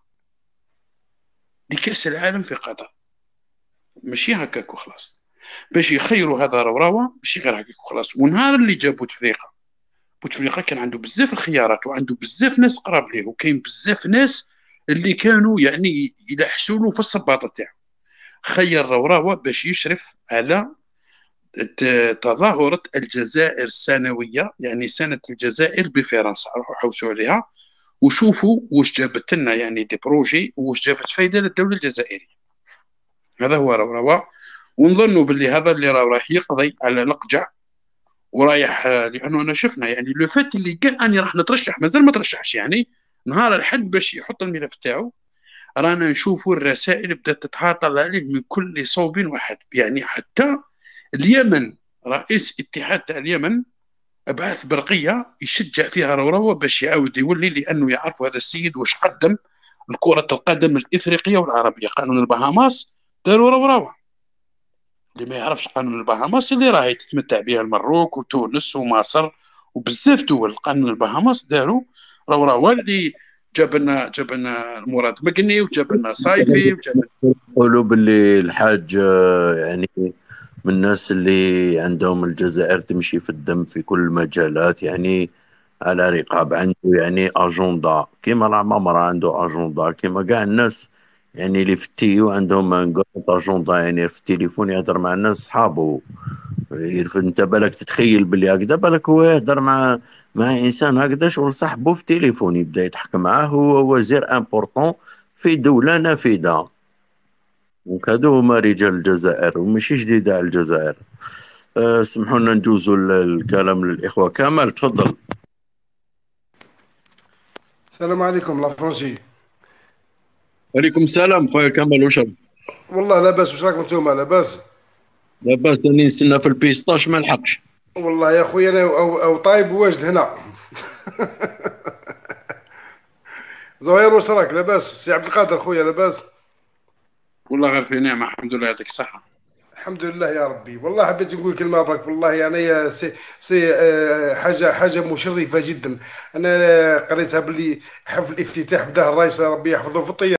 لكاس العالم في قطر. ماشي هكاك وخلاص، باش يخيروا هذا روا ماشي غير هكاك وخلاص. ونهار اللي جا بوتفليقه، بوتفليقه كان عنده بزاف الخيارات وعنده بزاف ناس قراب ليه، وكاين بزاف ناس اللي كانوا يعني يلحسوا له في الصباطه تاعو. خير روا باش يشرف على تظاهرة الجزائر السنوية، يعني سنة الجزائر بفرنسا. روحوا حوسوا عليها وشوفوا واش جابت لنا يعني دي بروجي واش جابت فايدة للدولة الجزائرية. هذا هو روا. ونظنوا باللي هذا اللي راح يقضي على القجع ورايح، لانه انا شفنا يعني لو فات اللي قال اني راح نترشح مازال ما ترشحش، يعني نهار الحد باش يحط الملف تاعو رانا نشوفوا الرسائل بدات تتهاطل عليه من كل صوب واحد. يعني حتى اليمن، رئيس اتحاد تاع اليمن بعث برقيه يشجع فيها روروا باش يعاود يولي، لانه يعرف هذا السيد واش قدم لكره القدم الافريقيه والعربيه. قانون البهاماس داروا روروا. اللي ما يعرفش قانون البهاماس اللي راهي تتمتع بها المروك وتونس ومصر وبزاف دول، قانون البهاماس داروا روروا اللي جاب لنا مراد مقني وجاب لنا صايفي وجاب. يقولوا باللي الحاج يعني من الناس اللي عندهم الجزائر تمشي في الدم في كل المجالات، يعني على رقاب عنده يعني اجندا كيما العمامرة عنده اجندا كيما كاع الناس، يعني اللي في التيو عندهم اجندا، يعني في التليفون يهضر مع الناس صحابه. انت بالك تتخيل باللي هكذا، بالك هو يهضر مع انسان هكذا شغل صاحبه في التليفون يبدا يضحك معاه، هو وزير امبورطون في دولة نافذة. وكادو هما رجال الجزائر وماشي جديدة على الجزائر. سمحوا لنا نجوزوا الكلام للإخوة. كمال تفضل. السلام عليكم لا فرنسي. وعليكم السلام خويا كمال، واش راك؟ والله لاباس، واش راكم نتوما لاباس؟ لاباس، راني نستنى في البيسطاش ما نلحقش. والله يا خويا انا أو طايب واجد هنا. زهير واش راك لاباس؟ سي عبد القادر خويا لاباس؟ والله غير في نعمه الحمد لله، يعطيك الصحه. الحمد لله يا ربي. والله حبيت نقول كلمه برك، والله يعني يا سي حاجه مشرفه جدا. انا قريتها باللي حفل الافتتاح بداه الرئيس ربي يحفظه في الطياره.